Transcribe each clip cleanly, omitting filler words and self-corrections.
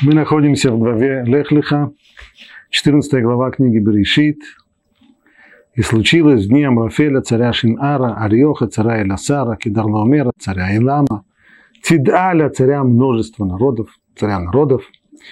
Мы находимся в главе Лех Леха, 14 глава книги Берешит. «И случилось в дни Амрафеля, царя Шин-Ара, Ариоха, царя Эласара, Кедарлаомера, царя Илама, Тид'аля, царя множества народов, царя народов.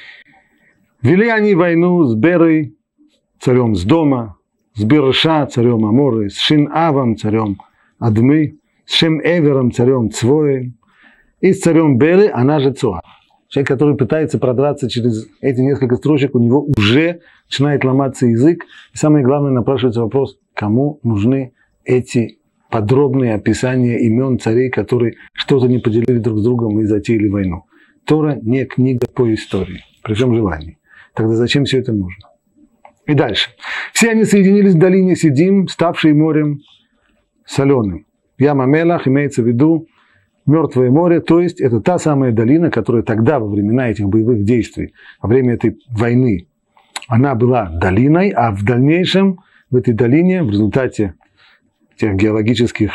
Вели они войну с Берой, царем Сдома, с Берша, царем Аморы, с Шин-Авом, царем Адмы, с Шем-Эвером, царем Цвоем, и с царем Беры, она же Цоа». Человек, который пытается продраться через эти несколько строчек, у него уже начинает ломаться язык. И самое главное, напрашивается вопрос, кому нужны эти подробные описания имен царей, которые что-то не поделили друг с другом и затеяли войну. Тора не книга по истории, при всем желании. Тогда зачем все это нужно? И дальше. Все они соединились в долине Сидим, ставшей морем соленым. Яма-Мелах имеется в виду Мертвое море, то есть это та самая долина, которая тогда, во времена этих боевых действий, во время этой войны, она была долиной, а в дальнейшем в этой долине, в результате тех геологических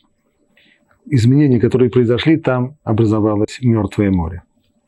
изменений, которые произошли, там образовалось Мертвое море.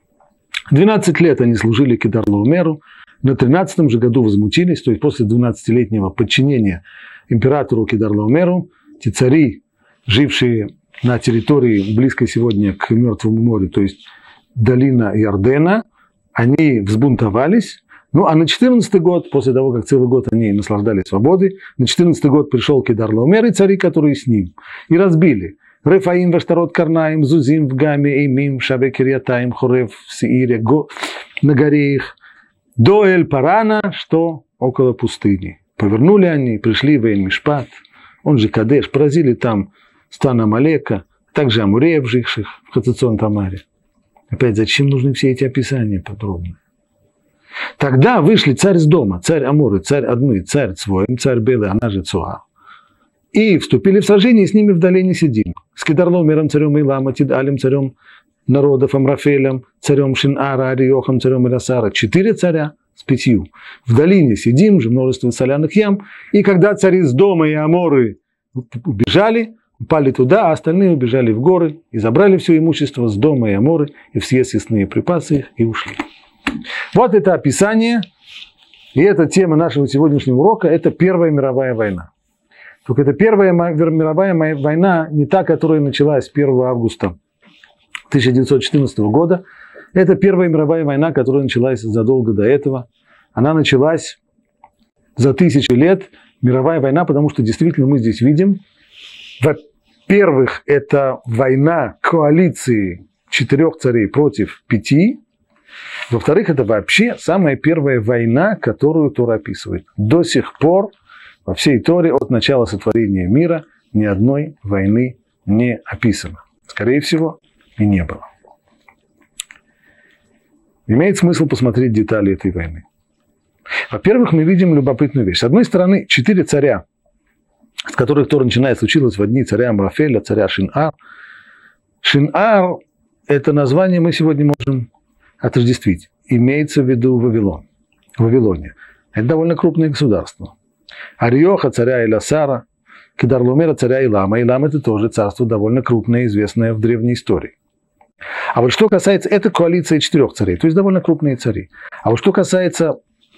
12 лет они служили Кедарлаомеру, на 13-м же году возмутились, то есть после 12-летнего подчинения императору Кедарлаомеру, те цари, жившие на территории, близкой сегодня к Мертвому морю, то есть долина Ярдена, они взбунтовались. Ну, а на 14-й год, после того, как целый год они наслаждались свободой, на 14-й год пришел Кедарлаомер и цари, которые с ним, и разбили Рефаим, Ваштарот, Карнаим, Зузим, в Гаме, Эймим, Шабе, Кирьятаим, Хорев, в Сеире, на горе их, до Эль-Парана, что около пустыни. Повернули они, пришли в Эль-Мишпат, он же Кадеш, поразили там стан Амалека, также Амуреев, живших в Хацецон-Тамаре. Опять, зачем нужны все эти описания подробные? Тогда вышли царь с дома, царь Амуры, царь Адмы, царь Цвоем, царь Белы, она же Цоа, и вступили в сражение с ними в долине Сидим. С Кедарлаомером, царем Илама, Тид'алем, царем народов, Амрафелем, царем Шин-Ара, Ариохом, царем Эласара. 4 царя с 5. В долине Сидим же множество соляных ям. И когда цари с дома и Аморы убежали, упали туда, а остальные убежали в горы и забрали все имущество с дома и Аморы, и все съестные припасы их, и ушли. Вот это описание, и это тема нашего сегодняшнего урока, это Первая мировая война. Только это Первая мировая война не та, которая началась 1 августа 1914 года. Это Первая мировая война, которая началась задолго до этого. Она началась за 1000 лет, мировая война, потому что действительно мы здесь видим, во-первых, это война коалиции 4 царей против 5. Во-вторых, это вообще самая первая война, которую Тора описывает. До сих пор во всей Торе от начала сотворения мира ни одной войны не описано. Скорее всего, и не было. Имеет смысл посмотреть детали этой войны. Во-первых, мы видим любопытную вещь. С одной стороны, 4 царя, с которых Тора начинает, случилось в одни царя Амрафеля, царя Шин-Ар. Шин-Ар – это название мы сегодня можем отождествить. Имеется в виду Вавилон. Вавилония. Это довольно крупное государство. Ариоха, царя Эласара, Кедарлаомера, царя Илама. Илам – это тоже царство довольно крупное, известное в древней истории. А вот что касается, это коалиция 4 царей, то есть довольно крупные цари. А вот что касается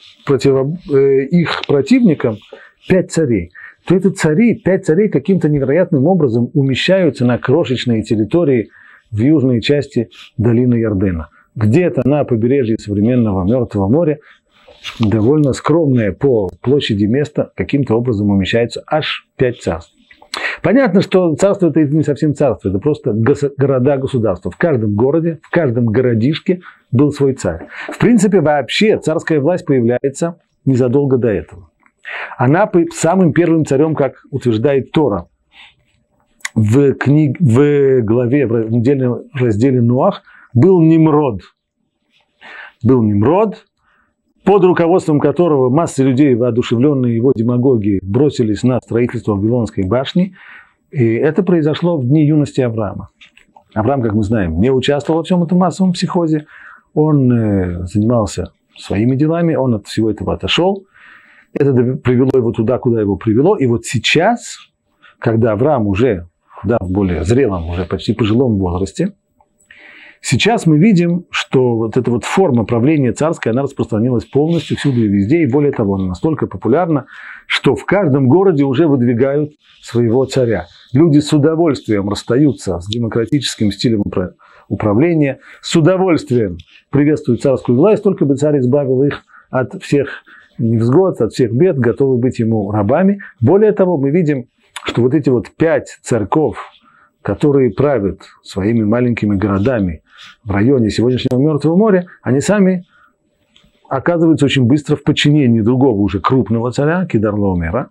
их противникам, 5 царей, то это 5 царей каким-то невероятным образом умещаются на крошечной территории в южной части долины Ярдена. Где-то на побережье современного Мертвого моря, довольно скромное по площади место, каким-то образом умещается аж 5 царств. Понятно, что царство это не совсем царство, это просто города-государства. В каждом городе, в каждом городишке был свой царь. В принципе, вообще царская власть появляется незадолго до этого. Она самым первым царем, как утверждает Тора, в главе, в недельном разделе Ноах, был Нимрод. Был Нимрод, под руководством которого масса людей, воодушевленные его демагогией, бросились на строительство Вавилонской башни. И это произошло в дни юности Авраама. Авраам, как мы знаем, не участвовал во всем этом массовом психозе. Он занимался своими делами, он от всего этого отошел. Это привело его туда, куда его привело. И вот сейчас, когда Авраам уже в более зрелом, уже почти пожилом возрасте, Сейчас мы видим, что вот эта вот форма правления царская, она распространилась полностью всюду и везде, и более того, она настолько популярна, что в каждом городе уже выдвигают своего царя. Люди с удовольствием расстаются с демократическим стилем управления, с удовольствием приветствуют царскую власть, только бы царь избавил их от всех невзгод, от всех бед, готовы быть ему рабами. Более того, мы видим, что вот эти вот 5 царьков, которые правят своими маленькими городами в районе сегодняшнего Мертвого моря, они сами оказываются очень быстро в подчинении другого уже крупного царя, Кедарлаомера,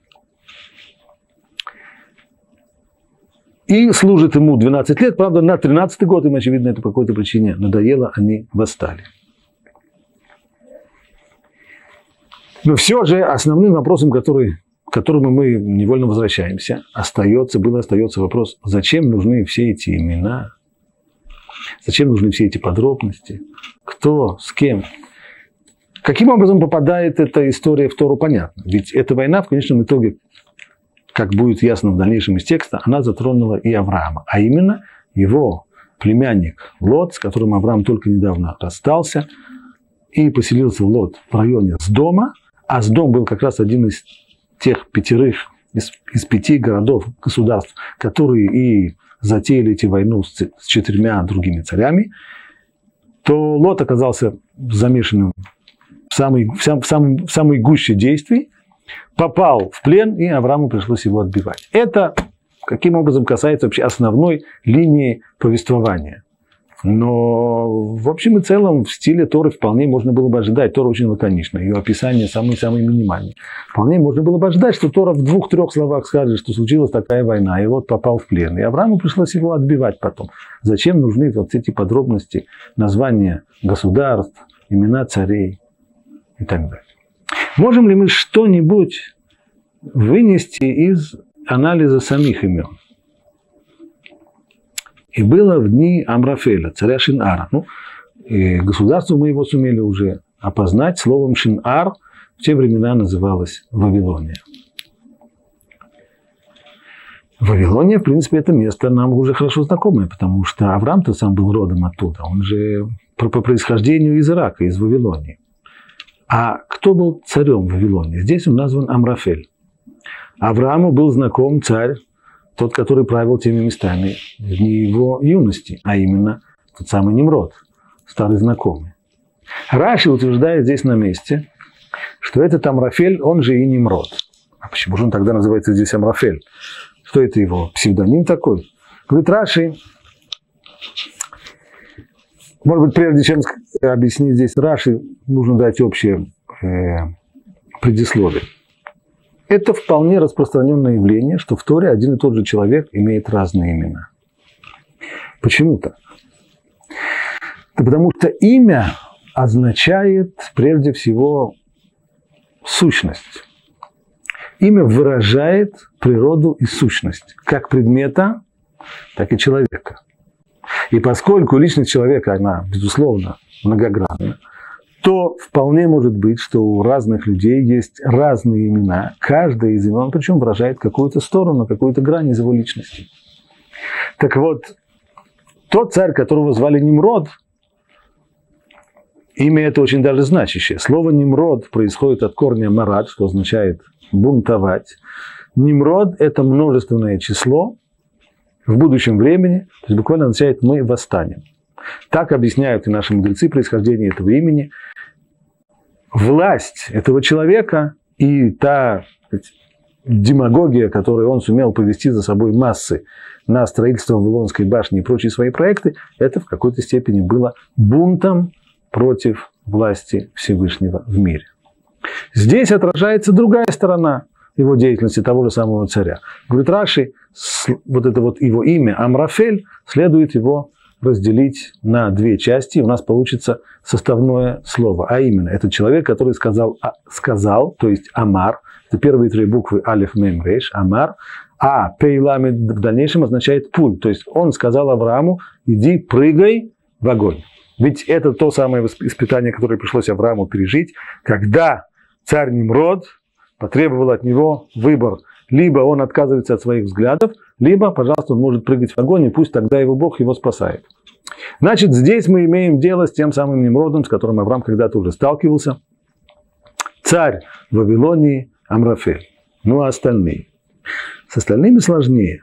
и служат ему 12 лет. Правда, на 13-й год им, очевидно, это по какой-то причине надоело, они восстали. Но все же основным вопросом, к которому мы невольно возвращаемся, остается вопрос, зачем нужны все эти имена, зачем нужны все эти подробности, кто, с кем. Каким образом попадает эта история в Тору, понятно. Ведь эта война в конечном итоге, как будет ясно в дальнейшем из текста, она затронула и Авраама, а именно его племянник Лот, с которым Авраам только недавно расстался, и поселился в Лот в районе Сдома, а Сдом был как раз один из тех 5 городов, государств, которые и затеяли эти войну с 4 другими царями, то Лот оказался замешанным в самой гуще действий, попал в плен, и Аврааму пришлось его отбивать. Это каким образом касается вообще основной линии повествования. Но в общем и целом в стиле Торы вполне можно было бы ожидать. Тора очень лаконична, ее описание самые минимальные. Вполне можно было бы ожидать, что Тора в 2-3 словах скажет, что случилась такая война, и вот попал в плен. И Аврааму пришлось его отбивать потом. Зачем нужны вот эти подробности, названия государств, имена царей и так далее? Можем ли мы что-нибудь вынести из анализа самих имен? И было в дни Амрафеля, царя Шин-Ара. Государство мы его сумели уже опознать словом Шин-Ар, в те времена называлась Вавилония. Вавилония, в принципе, это место нам уже хорошо знакомое, потому что Авраам-то сам был родом оттуда, он же по происхождению из Ирака, из Вавилонии. А кто был царем в Вавилонии? Здесь он назван Амрафель. Аврааму был знаком царь, тот, который правил теми местами в дни его юности, а именно тот самый Нимрод, старый знакомый. Раши утверждает здесь на месте, что этот Амрафель, он же и Нимрод. А почему же он тогда называется здесь Амрафель? Что это его псевдоним такой? Говорит Раши, может быть, прежде чем объяснить здесь Раши, нужно дать общее предисловие. Это вполне распространенное явление, что в Торе один и тот же человек имеет разные имена. Почему так? Да потому что имя означает прежде всего сущность. Имя выражает природу и сущность как предмета, так и человека. И поскольку личность человека, она, безусловно, многогранна, то вполне может быть, что у разных людей есть разные имена. Каждое из имен, причем выражает какую-то сторону, какую-то грань из его личности. Так вот, тот царь, которого звали Нимрод, имя это очень даже значащее. Слово Нимрод происходит от корня марад, что означает бунтовать. Нимрод – это множественное число в будущем времени, то есть буквально означает «мы восстанем». Так объясняют и наши мудрецы происхождение этого имени. Власть этого человека и та демагогия, которую он сумел повести за собой массы на строительство Вавилонской башни и прочие свои проекты, это в какой-то степени было бунтом против власти Всевышнего в мире. Здесь отражается другая сторона его деятельности, того же самого царя. Говорит Раши, вот это вот его имя Амрафель, следует его разделить на 2 части, и у нас получится составное слово. А именно, это человек, который сказал, то есть Амар, это первые 3 буквы Алеф, Мем, Рейш, Амар, а Пейламед в дальнейшем означает пуль, то есть он сказал Аврааму, иди, прыгай в огонь. Ведь это то самое испытание, которое пришлось Аврааму пережить, когда царь Нимрод потребовал от него выбор. Либо он отказывается от своих взглядов, либо, пожалуйста, он может прыгать в огонь, и пусть тогда его Бог его спасает. Значит, здесь мы имеем дело с тем самым Немродом, с которым Авраам когда-то уже сталкивался. Царь Вавилонии Амрафель. Ну, а остальные? С остальными сложнее.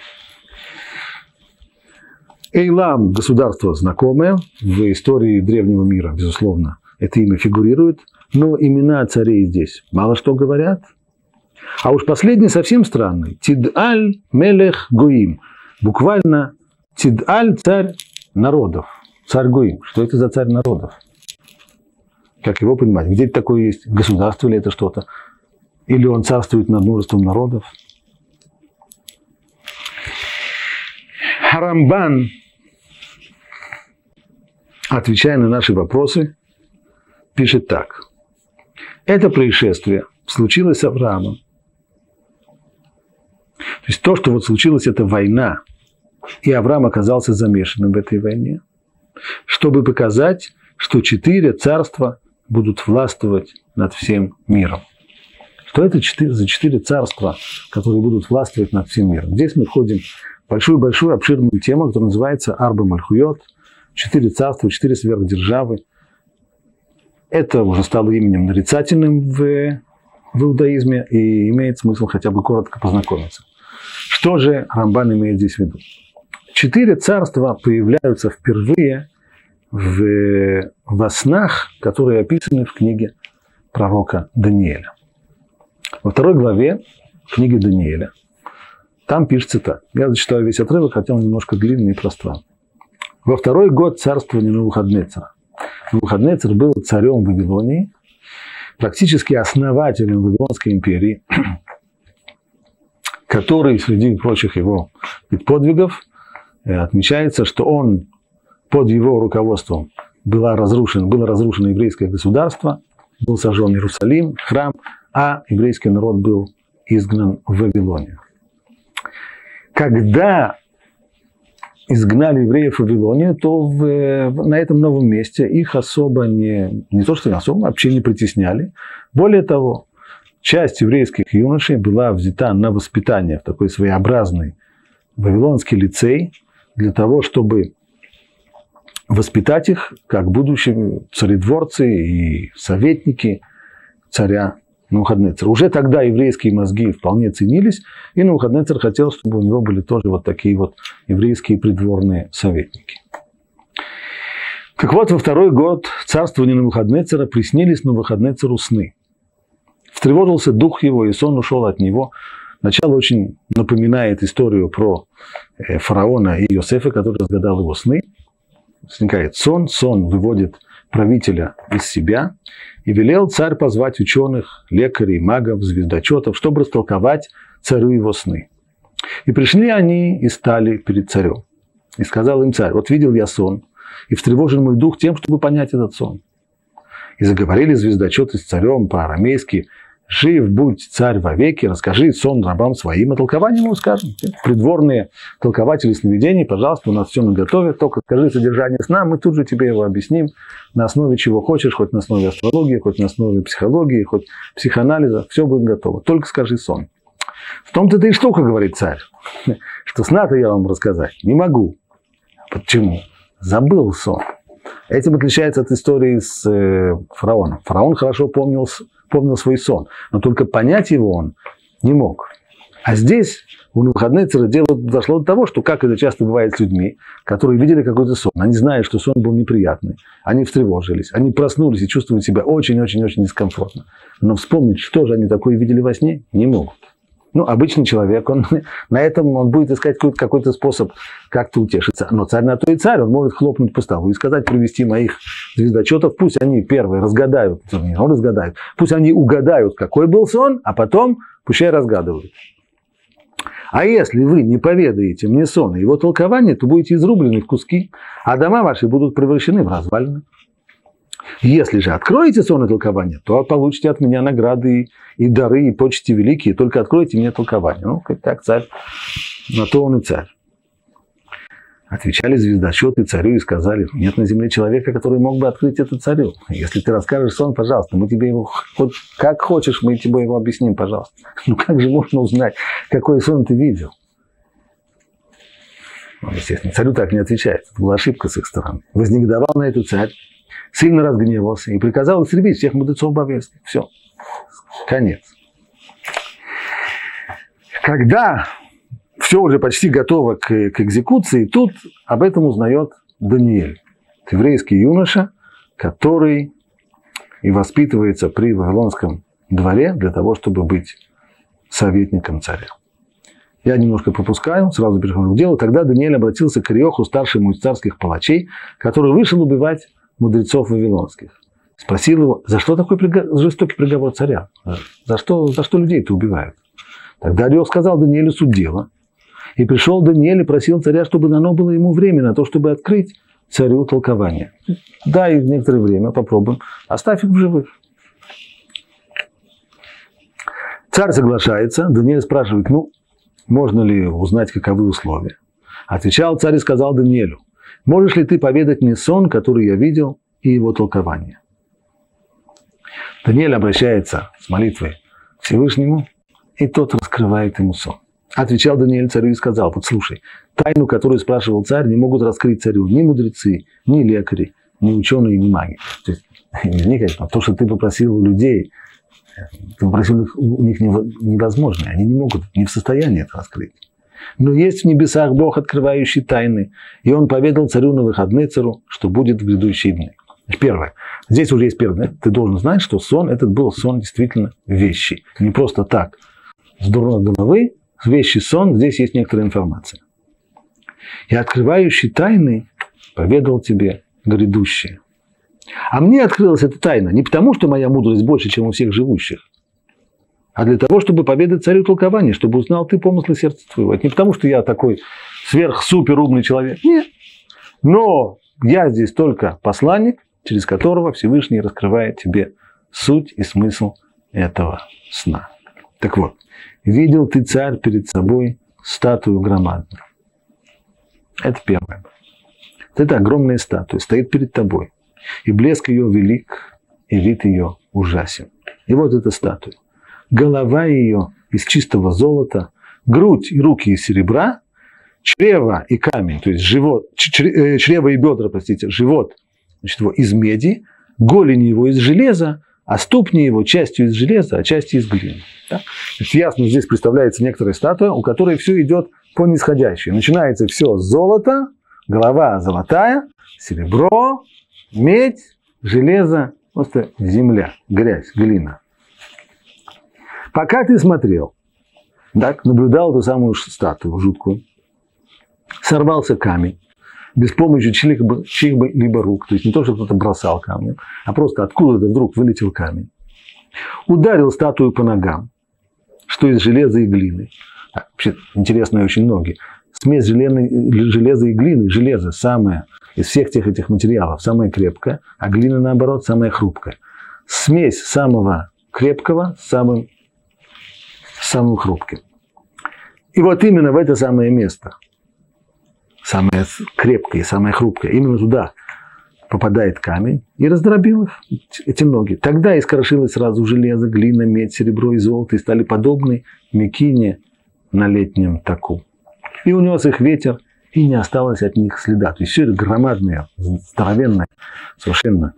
Эйлам – государство знакомое. В истории древнего мира, безусловно, это имя фигурирует. Но имена царей здесь мало что говорят. А уж последний совсем странный. Тид'аль мелех гоим. Буквально Тид'аль – царь народов. Царь гоим. Что это за царь народов? Как его понимать? Где это такое есть? Государство ли это что-то? Или он царствует над множеством народов? Рамбан, отвечая на наши вопросы, пишет так. Это происшествие случилось с Авраамом. То есть то, что вот случилось, это война, и Авраам оказался замешанным в этой войне, чтобы показать, что 4 царства будут властвовать над всем миром. Что это за 4 царства, которые будут властвовать над всем миром? Здесь мы входим в большую-большую обширную тему, которая называется Арба Мальхуйот. 4 царства, 4 сверхдержавы. Это уже стало именем нарицательным в иудаизме, и имеет смысл хотя бы коротко познакомиться. Что же Рамбан имеет здесь в виду? 4 царства появляются впервые во снах, которые описаны в книге пророка Даниэля. Во 2 главе книги Даниэля там пишется так. Я зачитаю весь отрывок, хотя он немножко длинный и пространный. Во 2-й год царствования Навуходнецера. Навуходнецер был царем Вавилонии, практически основателем Вавилонской империи, который среди прочих его подвигов отмечается, что он под его руководством было разрушено еврейское государство, был сожжен Иерусалим, храм, а еврейский народ был изгнан в Вавилонию. Когда изгнали евреев в Вавилонию, то на этом новом месте их особо не то что особо, вообще не притесняли. Более того, часть еврейских юношей была взята на воспитание в такой своеобразный вавилонский лицей для того, чтобы воспитать их как будущие царедворцы и советники царя Навуходнецера. Уже тогда еврейские мозги вполне ценились, и Навуходнецер хотел, чтобы у него были тоже вот такие вот еврейские придворные советники. Так вот, во 2-й год царствования Навуходнецера приснились Навуходнецеру сны. Встревожился дух его, и сон ушел от него. Начало очень напоминает историю про фараона и Иосифа, который разгадал его сны. Возникает сон выводит правителя из себя, и велел царь позвать ученых, лекарей, магов, звездочетов, чтобы растолковать царю его сны. И пришли они и стали перед царем. И сказал им царь: вот видел я сон, и встревожен мой дух тем, чтобы понять этот сон. И заговорили звездочеты с царем по-арамейски: жив будь царь вовеки, расскажи сон рабам своим, а толкование ему скажем. Придворные толкователи сновидений, пожалуйста, у нас все наготове, только скажи содержание сна, мы тут же тебе его объясним, на основе чего хочешь, хоть на основе астрологии, хоть на основе психологии, хоть психоанализа, все будет готово, только скажи сон. В том-то и штука, говорит царь, что сна-то я вам рассказать не могу. Почему? Забыл сон. Этим отличается от истории с фараоном. Фараон хорошо помнил свой сон, но только понять его он не мог. А здесь у Навуходнецера дело дошло до того, что, как это часто бывает с людьми, которые видели какой-то сон, они знают, что сон был неприятный, они встревожились, они проснулись и чувствуют себя очень-очень-очень дискомфортно. Но вспомнить, что же они такое видели во сне, не могут. Ну, обычный человек, на этом он будет искать какой-то способ как-то утешиться. Но царь на то и царь, он может хлопнуть по столу и сказать: привести моих звездочетов, пусть они первые разгадают, пусть они угадают, какой был сон, а потом пущай разгадывают. А если вы не поведаете мне сон и его толкование, то будете изрублены в куски, а дома ваши будут превращены в развалины. Если же откроете сон и толкование, то получите от меня награды и дары, и почести великие. Только откройте мне толкование. Ну, как так, царь, на то он и царь. Отвечали звездочеты царю и сказали: нет на земле человека, который мог бы открыть это царю. Если ты расскажешь сон, пожалуйста, мы тебе его, вот как хочешь, мы тебе его объясним, пожалуйста. Ну, как же можно узнать, какой сон ты видел? Естественно, царю так не отвечает. Это была ошибка с их стороны. Вознегодовал на это царь, сильно разгневался и приказал истребить всех мудрецов Бавельских. Все. Конец. Когда все уже почти готово к экзекуции, тут об этом узнает Даниэль. Еврейский юноша, который и воспитывается при Вавилонском дворе для того, чтобы быть советником царя. Я немножко пропускаю, сразу перехожу к делу. Тогда Даниэль обратился к Ариоху, старшему из царских палачей, который вышел убивать мудрецов вавилонских. Спросил его, за что такой жестокий приговор царя? За что людей-то убивают? Тогда Ариох сказал Даниэлю суть дела. И пришел Даниэль и просил царя, чтобы дано было ему время на то, чтобы открыть царю толкование. Дай некоторое время, попробуем. Оставь их в живых. Царь соглашается. Даниэль спрашивает, можно ли узнать, каковы условия? Отвечал царь и сказал Даниэлю, можешь ли ты поведать мне сон, который я видел, и его толкование? Даниэль обращается с молитвой к Всевышнему, и тот раскрывает ему сон. Отвечал Даниэль царю и сказал, слушай, тайну, которую спрашивал царь, не могут раскрыть царю ни мудрецы, ни лекари, ни ученые, ни маги. То есть, не, конечно, то, что ты попросил у людей, ты попросил у них невозможно, они не могут, не в состоянии это раскрыть. Но есть в небесах Бог, открывающий тайны, и он поведал царю Навуходоносору, что будет в грядущие дни. Первое. Здесь уже есть первое. Ты должен знать, что сон этот был сон действительно вещий. Не просто так, с дурной головы, вещий сон, здесь есть некоторая информация. И открывающий тайны поведал тебе грядущее. А мне открылась эта тайна не потому, что моя мудрость больше, чем у всех живущих, а для того, чтобы поведать царю толкование, чтобы узнал ты помыслы сердца твоего. Это не потому, что я такой сверх-супер умный человек. Нет. Но я здесь только посланник, через которого Всевышний раскрывает тебе суть и смысл этого сна. Так вот, видел ты, царь, перед собой статую громадную. Это первое. Это огромная статуя, стоит перед тобой. И блеск ее велик, и вид ее ужасен. И вот эта статуя. Голова ее из чистого золота, грудь и руки из серебра, чрево и камень, то есть живот, чрево и бедра, живот, значит, его из меди, голени его из железа, а ступни его частью из железа, а частью из глины. Да? Ясно, здесь представляется некоторая статуя, у которой все идет по нисходящей. Начинается все с золота, голова золотая, серебро, медь, железо, просто земля, грязь, глина. Пока ты смотрел, так, наблюдал эту самую статую жуткую, сорвался камень, без помощи чьих-либо рук, то есть не то, что кто-то бросал камнем, а просто откуда-то вдруг вылетел камень. Ударил статую по ногам, что из железа и глины. Вообще, интересные очень ноги. Смесь железа и глины, железо самое, из всех этих материалов, самое крепкое, а глина, наоборот, самая хрупкая. Смесь самого крепкого с самым хрупким. И вот именно в это самое место, самое крепкое и самое хрупкое, именно туда попадает камень и раздробил их, эти ноги. Тогда искрошилось сразу железо, глина, медь, серебро и золото, и стали подобны мекине на летнем таку. И унес их ветер, и не осталось от них следа. То есть все это громадное, здоровенное, совершенно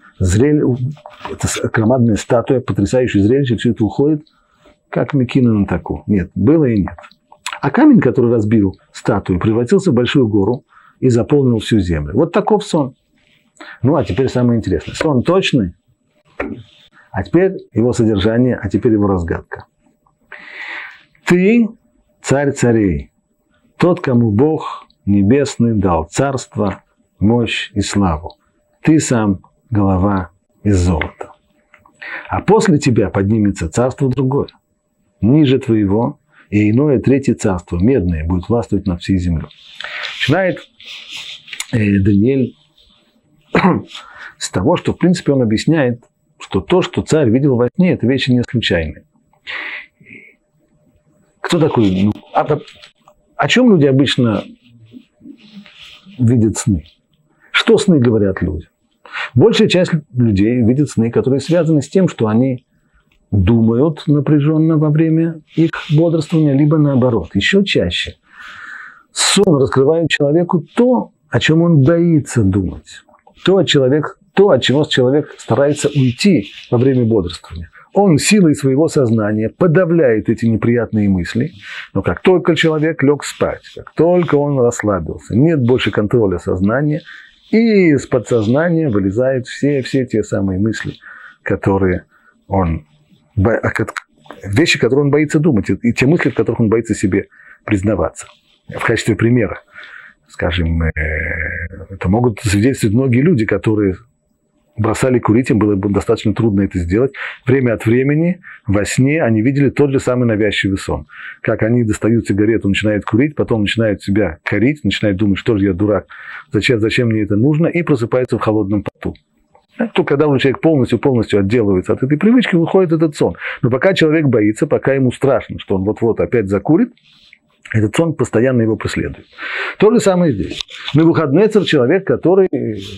это громадная статуя, потрясающее зрелище, все это уходит, как мекина на таку. Нет, было и нет. А камень, который разбил статую, превратился в большую гору и заполнил всю землю. Вот таков сон. Ну, а теперь самое интересное. Сон точный, а теперь его содержание, а теперь его разгадка. Ты царь царей, тот, кому Бог небесный дал царство, мощь и славу. Ты сам голова из золота. А после тебя поднимется царство другое, ниже твоего, и иное третье царство, медное, будет властвовать над всей землей. Начинает Даниэль с того, что, в принципе, он объясняет, что то, что царь видел во сне, это вещи не случайные. Кто такой? О чем люди обычно видят сны? Что сны говорят людям? Большая часть людей видит сны, которые связаны с тем, что они думают напряженно во время их бодрствования, либо наоборот. Еще чаще Сон раскрывает человеку то, о чем он боится думать. То, от чего человек старается уйти во время бодрствования. Он силой своего сознания подавляет эти неприятные мысли, но как только человек лег спать, как только он расслабился, нет больше контроля сознания, и из подсознания вылезают все те самые мысли, вещи, которые он боится думать, и те мысли, в которых он боится себе признаваться. В качестве примера, скажем, это могут свидетельствовать многие люди, которые бросали курить, им было достаточно трудно это сделать. Время от времени во сне они видели тот же самый навязчивый сон. Как они достают сигарету, начинают курить, потом начинают себя корить, начинают думать, что же я дурак, зачем мне это нужно, и просыпаются в холодном поту. То, когда уже человек полностью отделывается от этой привычки, выходит этот сон. Но пока человек боится, пока ему страшно, что он вот-вот опять закурит, этот сон постоянно его преследует. То же самое здесь. Навуходоносор – человек, который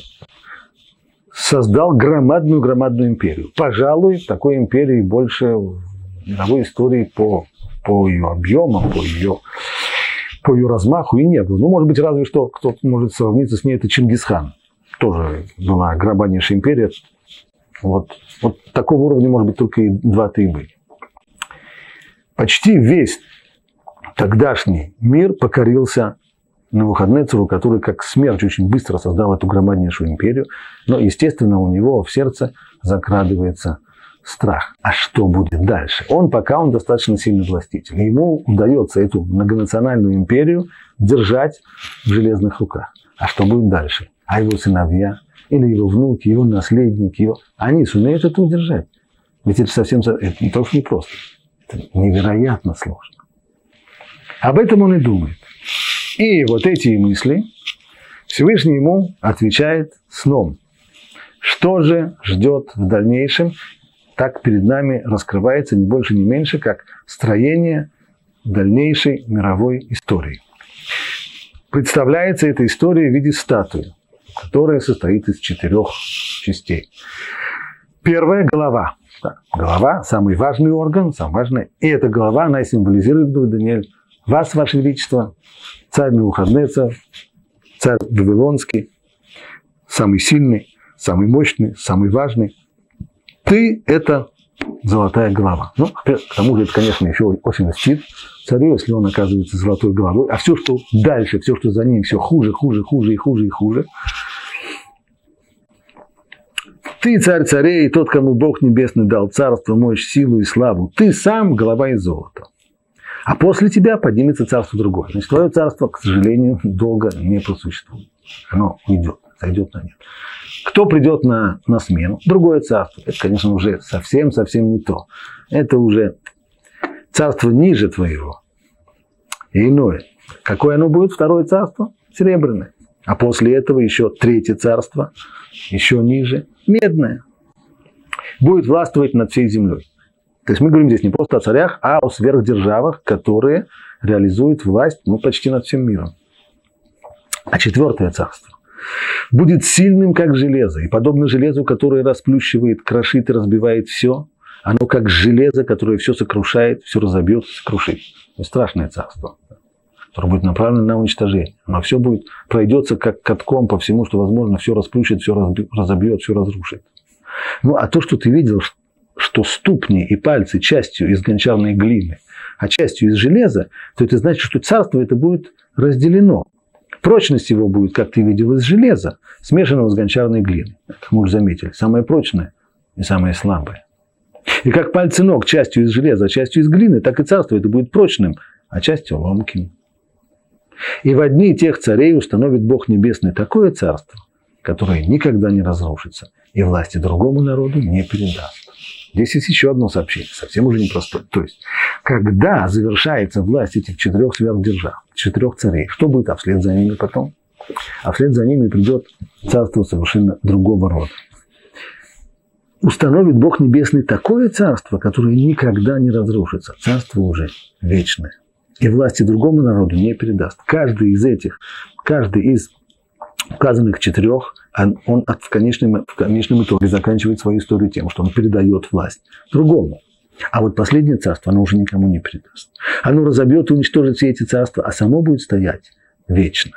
создал громадную империю. Пожалуй, такой империи больше в мировой истории по ее объемам, по ее размаху и не было. Ну, может быть, разве что кто-то может сравниться с ней, это Чингисхан. Тоже была громаднейшая империя. Вот такого уровня, может быть, только и два-то и были. Почти весь тогдашний мир покорился Навуходоносору, который как смерч очень быстро создал эту громаднейшую империю. Но, естественно, у него в сердце закрадывается страх. А что будет дальше? Он достаточно сильный властитель. Ему удается эту многонациональную империю держать в железных руках. А что будет дальше? А его сыновья, или его внуки, его наследники, они сумеют это удержать? Ведь это это не только непросто. Это невероятно сложно. Об этом он и думает. И вот эти мысли Всевышний ему отвечает сном. Что же ждет в дальнейшем? Так перед нами раскрывается не больше, не меньше, как строение дальнейшей мировой истории. Представляется эта история в виде статуи, которая состоит из 4 частей. Первая – голова. Голова – самый важный орган, самый важный. И эта голова, она символизирует, говорит Даниэль, вас, Ваше Величество, царь Навуходоносор, царь Вавилонский, самый сильный, самый мощный, самый важный. Ты – это золотая голова. Ну, к тому же, это, конечно, еще очень льстит царю, если он оказывается золотой головой. А все, что дальше, все, что за ним, все хуже и хуже. Ты царь царей, тот, кому Бог Небесный дал царство, мощь, силу и славу. Ты сам голова из золота. А после тебя поднимется царство другое. Значит, твое царство, к сожалению, долго не просуществует. Оно уйдет, сойдет на нет. Кто придет на смену? Другое царство. Это, конечно, уже совсем не то. Это уже царство ниже твоего. И иное. Какое оно будет? Второе царство? Серебряное. А после этого еще третье царство, еще ниже, медное. Будет властвовать над всей землей. То есть мы говорим здесь не просто о царях, а о сверхдержавах, которые реализуют власть почти над всем миром. А четвертое царство будет сильным, как железо. И подобно железу, которое расплющивает, крошит и разбивает все, оно как железо, которое все сокрушает, все разобьет, сокрушит. Это страшное царство, которое будет направлено на уничтожение. Оно все пройдется как катком по всему, что возможно, все расплющит, все разобьет, все разрушит. Ну, а то, что ты видел, что ступни и пальцы частью из гончарной глины, а частью из железа, то это значит, что царство это будет разделено. Прочность его будет, как ты видел, из железа, смешанного с гончарной глиной. Как мы уже заметили, самое прочное и самое слабое. И как пальцы ног частью из железа, а частью из глины, так и царство это будет прочным, а частью ломким. И в одни тех царей установит Бог Небесный такое царство, которое никогда не разрушится и власти другому народу не передаст. Здесь есть еще одно сообщение, совсем уже непростое. То есть, когда завершается власть этих 4 сверхдержав, 4 царей, что будет, а вслед за ними потом? А вслед за ними придет царство совершенно другого рода. Установит Бог Небесный такое царство, которое никогда не разрушится. Царство уже вечное. И власти другому народу не передаст. Каждый из указанных 4, он в конечном итоге заканчивает свою историю тем, что он передает власть другому. А вот последнее царство, оно уже никому не передаст. Оно разобьет и уничтожит все эти царства, а само будет стоять вечно.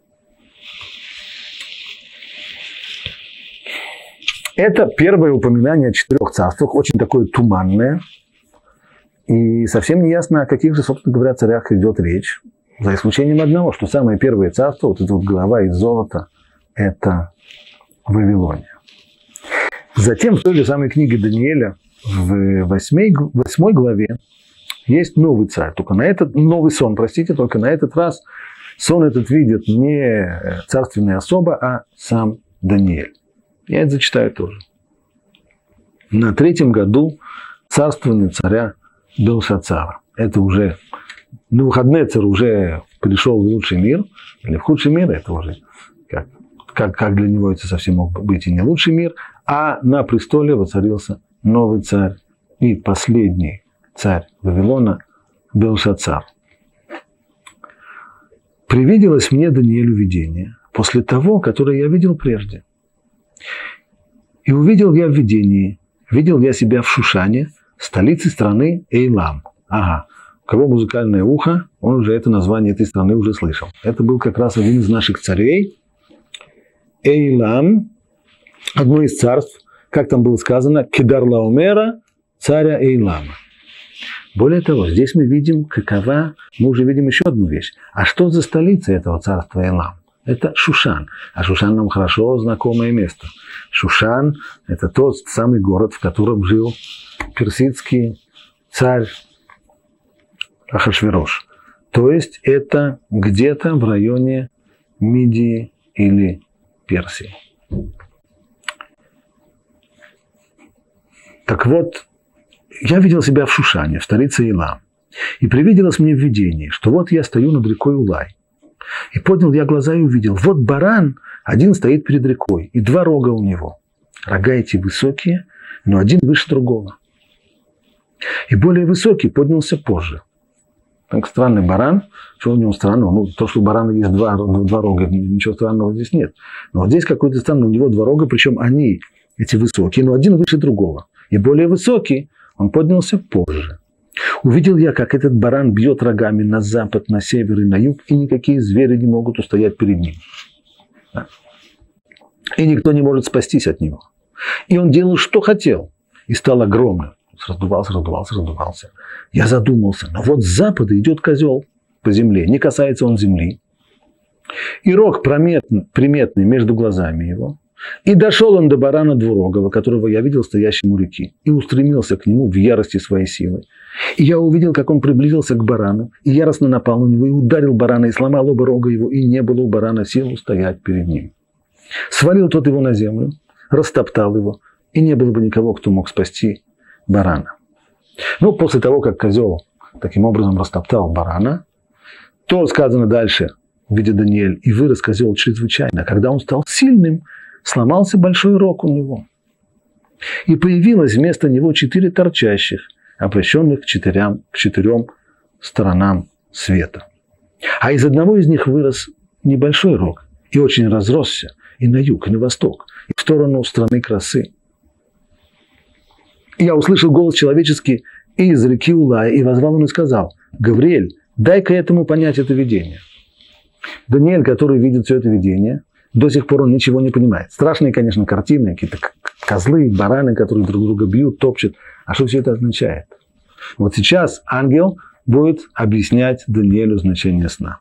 Это первое упоминание о 4 царствах, очень такое туманное. И совсем не ясно, о каких же, собственно говоря, царях идет речь. За исключением одного, что самое первое царство, вот эта вот голова из золота, это Вавилония. Затем в той же самой книге Даниэля, в 8 главе, есть новый царь. Новый сон, только на этот раз сон этот видит не царственная особа, а сам Даниэль. Я это зачитаю тоже. На 3-м году царствования царя Белшацара. Это уже Навуходоносор уже пришел в лучший мир, или в худший мир, это уже как для него это совсем мог быть и не лучший мир, а на престоле воцарился новый царь и последний царь Вавилона Белшацар. Привиделось мне Даниэлю видение после того, которое я видел прежде. И увидел я в видении, видел я себя в Шушане, столице страны Эйлам. Ага, у кого музыкальное ухо, он уже это название этой страны уже слышал. Это был как раз один из наших царей. Эйлам, одно из царств, как там было сказано, Кедарлаомера, царя Эйлама. Более того, здесь мы видим, мы уже видим еще одну вещь. А что за столица этого царства Эйлам? Это Шушан. А Шушан нам хорошо знакомое место. Шушан – это тот самый город, в котором жил персидский царь Ахашверош. То есть это где-то в районе Мидии или Персии. Так вот, я видел себя в Шушане, в столице Эйлам. И привиделось мне в видении, что вот я стою над рекой Улай. И поднял я глаза и увидел, вот баран один стоит перед рекой, и 2 рога у него. Рога эти высокие, но один выше другого. И более высокий поднялся позже. Так странный баран. Что у него странного? Ну, то, что у барана есть два рога, ничего странного здесь нет. Но вот здесь какой-то странный, у него 2 рога, причем они, эти высокие, но один выше другого. И более высокий, он поднялся позже. Увидел я, как этот баран бьет рогами на запад, на север и на юг, и никакие звери не могут устоять перед ним. И никто не может спастись от него. И он делал, что хотел, и стал огромным. Раздувался. Я задумался, но вот с запада идет козел по земле, не касается он земли. И рог приметный между глазами его. И дошел он до барана двурогого, которого я видел стоящим у реки, и устремился к нему в ярости своей силы. И я увидел, как он приблизился к барану, и яростно напал на него, и ударил барана, и сломал оба рога его, и не было у барана сил устоять перед ним. Свалил тот его на землю, растоптал его, и не было бы никого, кто мог спасти барана. Ну, после того, как козел таким образом растоптал барана, то сказано дальше, видит Даниэль, и вырос козел чрезвычайно. Когда он стал сильным, сломался большой рог у него. И появилось вместо него 4 торчащих, обращенных к 4 сторонам света. А из одного из них вырос небольшой рог и очень разросся и на юг, и на восток, и в сторону страны красы. И я услышал голос человеческий из реки Улая, и возвал он и сказал: «Гавриэль, дай-ка этому понять это видение». Даниэль, который видит все это видение, до сих пор он ничего не понимает. Страшные, конечно, картины, какие-то козлы, бараны, которые друг друга бьют, топчут. А что все это означает? Вот сейчас ангел будет объяснять Даниэлю значение сна.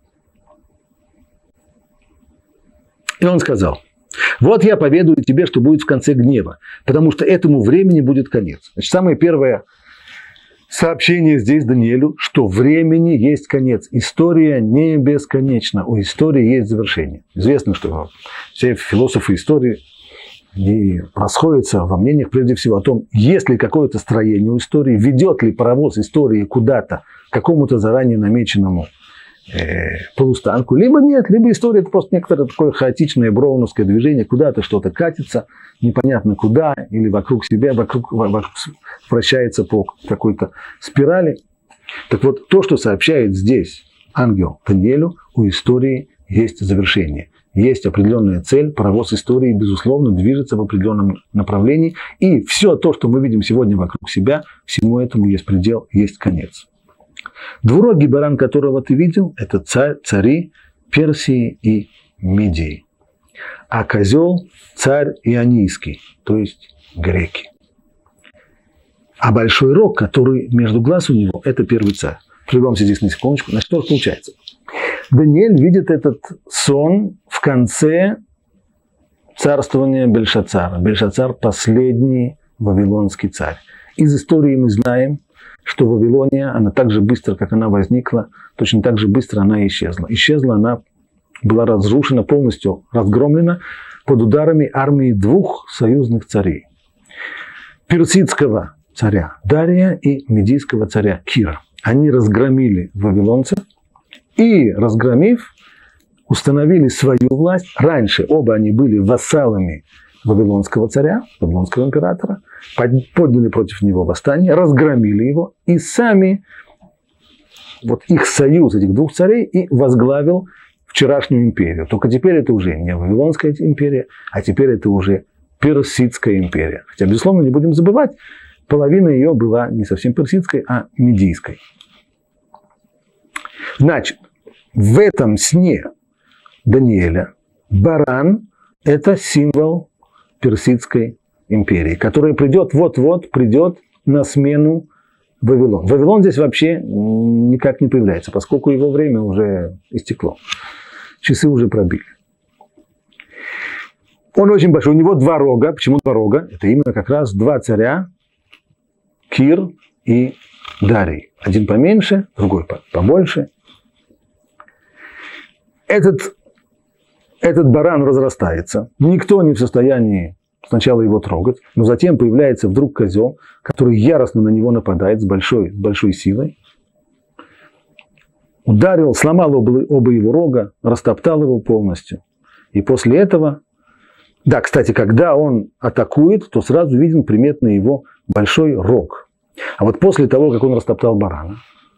И он сказал: вот я поведаю тебе, что будет в конце гнева, потому что этому времени будет конец. Значит, самое первое сообщение здесь Даниэлю, что времени есть конец. История не бесконечна, у истории есть завершение. Известно, что все философы истории расходятся во мнениях прежде всего о том, есть ли какое-то строение у истории, ведет ли паровоз истории куда-то, к какому-то заранее намеченному полустанку, либо нет, либо история это просто некоторое такое хаотичное броуновское движение, куда-то что-то катится, непонятно куда, или вокруг себя, вокруг вращается по какой-то спирали. Так вот, то, что сообщает здесь ангел Даниэлю, у истории есть завершение. Есть определенная цель, паровоз истории, безусловно, движется в определенном направлении, и все то, что мы видим сегодня вокруг себя, всему этому есть предел, есть конец. Двурогий баран, которого ты видел, это цари Персии и Мидии. А козел – царь ионийский, то есть греки. А большой рог, который между глаз у него, это первый царь. Прервемся здесь на секундочку. Значит, что получается? Даниэль видит этот сон в конце царствования Бельшацара. Бельшацар – последний вавилонский царь. Из истории мы знаем, что Вавилония, она так же быстро, как она возникла, точно так же быстро она исчезла. Исчезла она, была разрушена, полностью разгромлена под ударами армии двух союзных царей. Персидского царя Дария и медийского царя Кира. Они разгромили вавилонцев и, разгромив, установили свою власть. Раньше оба они были вассалами вавилонского царя, вавилонского императора, подняли против него восстание, разгромили его, и сами, вот их союз этих двух царей и возглавил вчерашнюю империю. Только теперь это уже не Вавилонская империя, а теперь это уже Персидская империя. Хотя, безусловно, не будем забывать, половина ее была не совсем персидской, а медийской. Значит, в этом сне Даниэля баран – это символ Персидской империи, которая придет, вот-вот придет на смену Вавилон. Вавилон здесь вообще никак не появляется, поскольку его время уже истекло. Часы уже пробили. Он очень большой. У него два рога. Почему два рога? Это именно как раз два царя, Кир и Дарий. Один поменьше, другой побольше. Этот баран разрастается. Никто не в состоянии сначала его трогать, но затем появляется вдруг козел, который яростно на него нападает с большой силой. Ударил, сломал оба его рога, растоптал его полностью. И после этого, да, кстати, когда он атакует, то сразу виден приметный его большой рог. А вот после того, как он растоптал барана,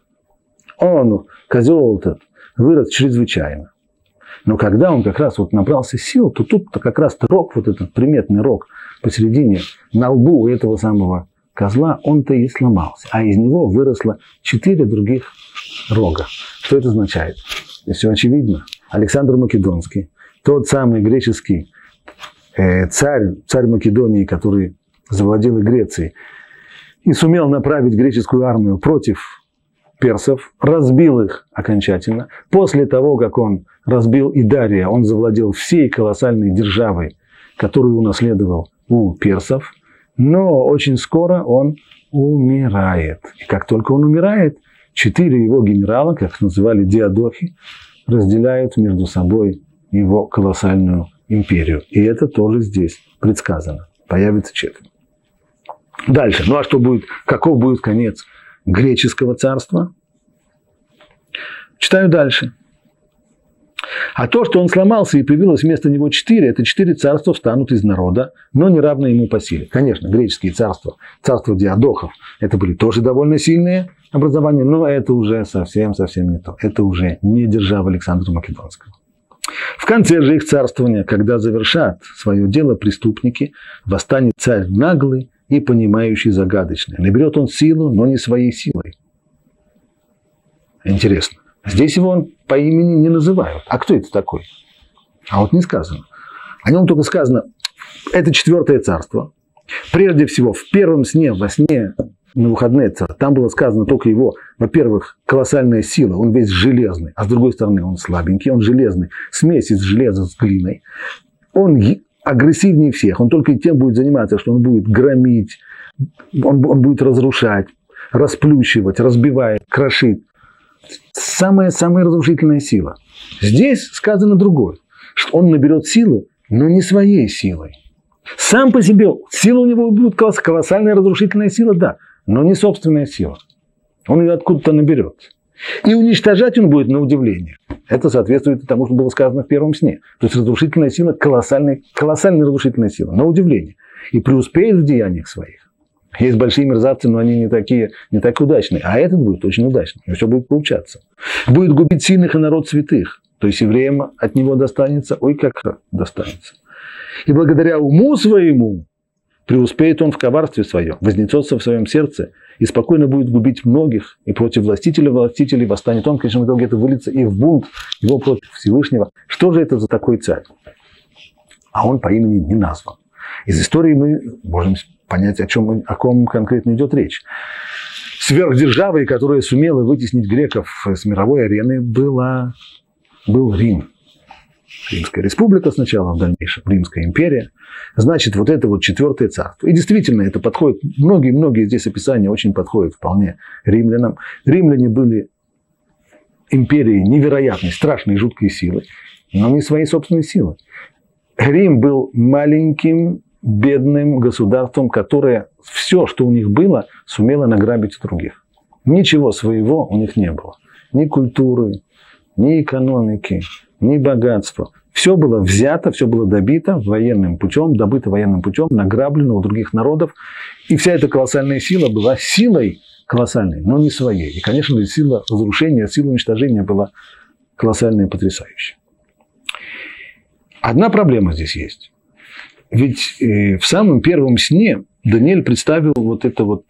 козел этот, вырос чрезвычайно. Но когда он как раз вот набрался сил, то тут как раз рог, вот этот приметный рог посередине, на лбу этого самого козла, он-то и сломался. А из него выросло 4 других рога. Что это означает? И все очевидно. Александр Македонский, тот самый греческий царь Македонии, который завладел и Грецией, и сумел направить греческую армию против персов, разбил их окончательно. После того, как он разбил и Дария, он завладел всей колоссальной державой, которую унаследовал у персов, но очень скоро он умирает. И как только он умирает, 4 его генерала, как их называли диадохи, разделяют между собой его колоссальную империю. И это тоже здесь предсказано. Появится 4. Дальше. Ну а что будет? Каков будет конец греческого царства? Читаю дальше. А то, что он сломался и появилось вместо него 4, это 4 царства встанут из народа, но не равны ему по силе. Конечно, греческие царства, царства диадохов, это были тоже довольно сильные образования, но это уже совсем не то. Это уже не держава Александра Македонского. В конце же их царствования, когда завершат свое дело преступники, восстанет царь наглый и понимающий загадочное. Наберет он силу, но не своей силой. Интересно. Здесь его по имени не называют. А кто это такой? А вот не сказано. О нем только сказано, это 4 царство. Прежде всего, в первом сне, во сне Навуходоносора, там было сказано только его, во-первых, колоссальная сила, он весь железный, а с другой стороны он слабенький, он железный, смесь из железа с глиной. Он агрессивнее всех, он только тем будет заниматься, что он будет громить, он будет разрушать, расплющивать, разбивает, крошит. Самая разрушительная сила. Здесь сказано другое, что он наберет силу, но не своей силой. Сам по себе, сила у него будет колоссальная разрушительная сила, да, но не собственная сила. Он ее откуда-то наберет. И уничтожать он будет на удивление. Это соответствует тому, что было сказано в первом сне. То есть разрушительная сила, колоссальная разрушительная сила, на удивление. И преуспеет в деяниях своих. Есть большие мерзавцы, но они не так удачные. А этот будет очень удачный. И все будет получаться. Будет губить сильных и народ святых. То есть евреям от него достанется, ой, как достанется. И благодаря уму своему, Преуспеет он в коварстве своем, вознесется в своем сердце и спокойно будет губить многих, и против властителей восстанет он, в конечном итоге это выльется и в бунт его против Всевышнего. Что же это за такой царь? А он по имени не назван. Из истории мы можем понять, о ком конкретно идет речь. Сверхдержавой, которая сумела вытеснить греков с мировой арены, был Рим. Римская республика сначала, в дальнейшем Римская империя. Значит, вот это вот четвертое царство. И действительно, это подходит, многие здесь описания очень подходят вполне римлянам. Римляне были империей невероятной, страшной, жуткой силы, но не своей собственной силой. Рим был маленьким, бедным государством, которое все, что у них было, сумело награбить у других. Ничего своего у них не было. Ни культуры, ни экономики, ни богатства. Все было взято, все было добыто военным путем, награблено у других народов. И вся эта колоссальная сила была силой колоссальной, но не своей. И, конечно же, сила разрушения, сила уничтожения была колоссальная и потрясающая. Одна проблема здесь есть. Ведь в самом первом сне Даниэль представил вот эту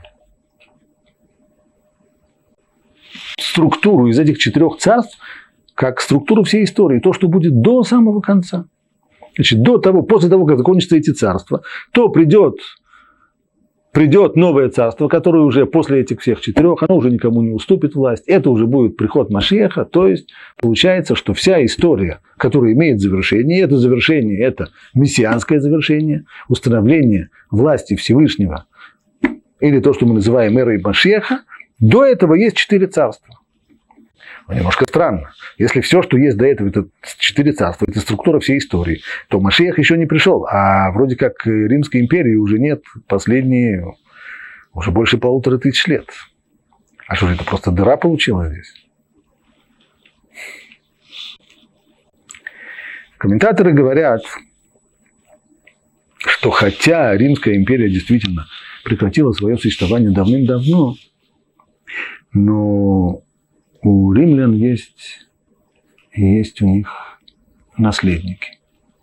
структуру из этих 4 царств, как структуру всей истории, то, что будет до самого конца. Значит, после того, как закончатся эти царства, то придет новое царство, которое уже после этих всех 4, оно уже никому не уступит власть. Это уже будет приход Машиаха. То есть, получается, что вся история, которая имеет завершение, это мессианское завершение, установление власти Всевышнего, или то, что мы называем эрой Машиаха, до этого есть 4 царства. Немножко странно. Если все, что есть до этого, это 4 царства, это структура всей истории, то Машиах еще не пришел. А вроде как Римской империи уже нет последние, уже больше 1500 лет. А что же это, просто дыра получилась здесь? Комментаторы говорят, что хотя Римская империя действительно прекратила свое существование давным-давно, но у римлян есть у них наследники.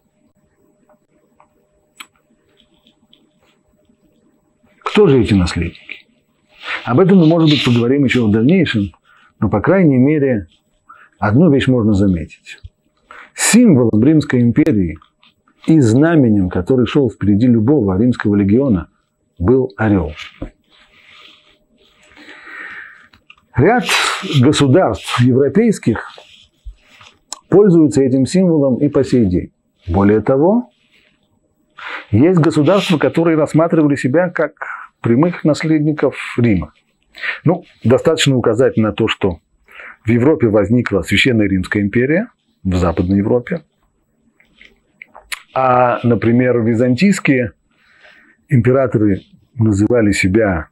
Кто же эти наследники? Об этом мы, может быть, поговорим еще в дальнейшем, но, по крайней мере, одну вещь можно заметить. Символом Римской империи и знаменем, который шел впереди любого римского легиона, был орел. Ряд государств европейских пользуются этим символом и по сей день. Более того, есть государства, которые рассматривали себя как прямых наследников Рима. Достаточно указать на то, что в Европе возникла Священная Римская империя, в Западной Европе. А, например, византийские императоры называли себя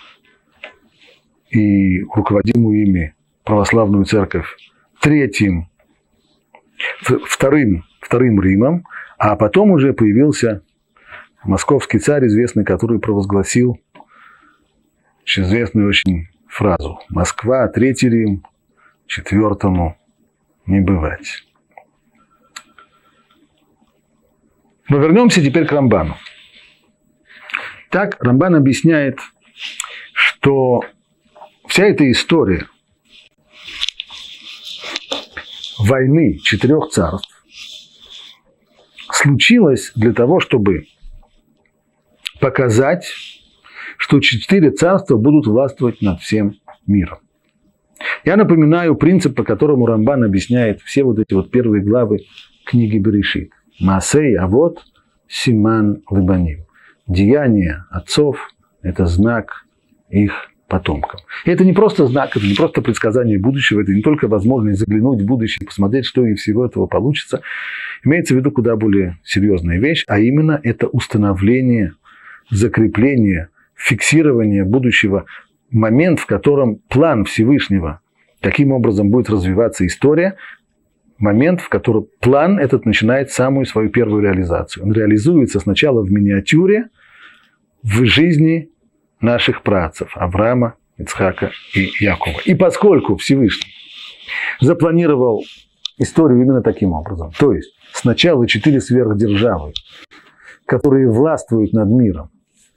и руководимую ими православную церковь вторым Римом, а потом уже появился московский царь, известный, который провозгласил известную очень фразу: «Москва, Третий Рим, четвертому не бывать». Но вернемся теперь к Рамбану. Так Рамбан объясняет, что вся эта история войны 4 царств случилась для того, чтобы показать, что 4 царства будут властвовать над всем миром. Я напоминаю принцип, по которому Рамбан объясняет все вот эти первые главы книги Берешит. Маасей Авот Симан Лебаним. Деяния отцов – это знак их потомкам. И это не просто знак, это не просто предсказание будущего, это не только возможность заглянуть в будущее и посмотреть, что из всего этого получится. Имеется в виду куда более серьезная вещь, а именно это установление, закрепление, фиксирование будущего, момент, в котором план Всевышнего, каким образом будет развиваться история, момент, в котором план этот начинает самую свою первую реализацию. Он реализуется сначала в миниатюре, в жизни наших праотцев Авраама, Ицхака и Якова. И поскольку Всевышний запланировал историю именно таким образом, то есть сначала 4 сверхдержавы которые властвуют над миром,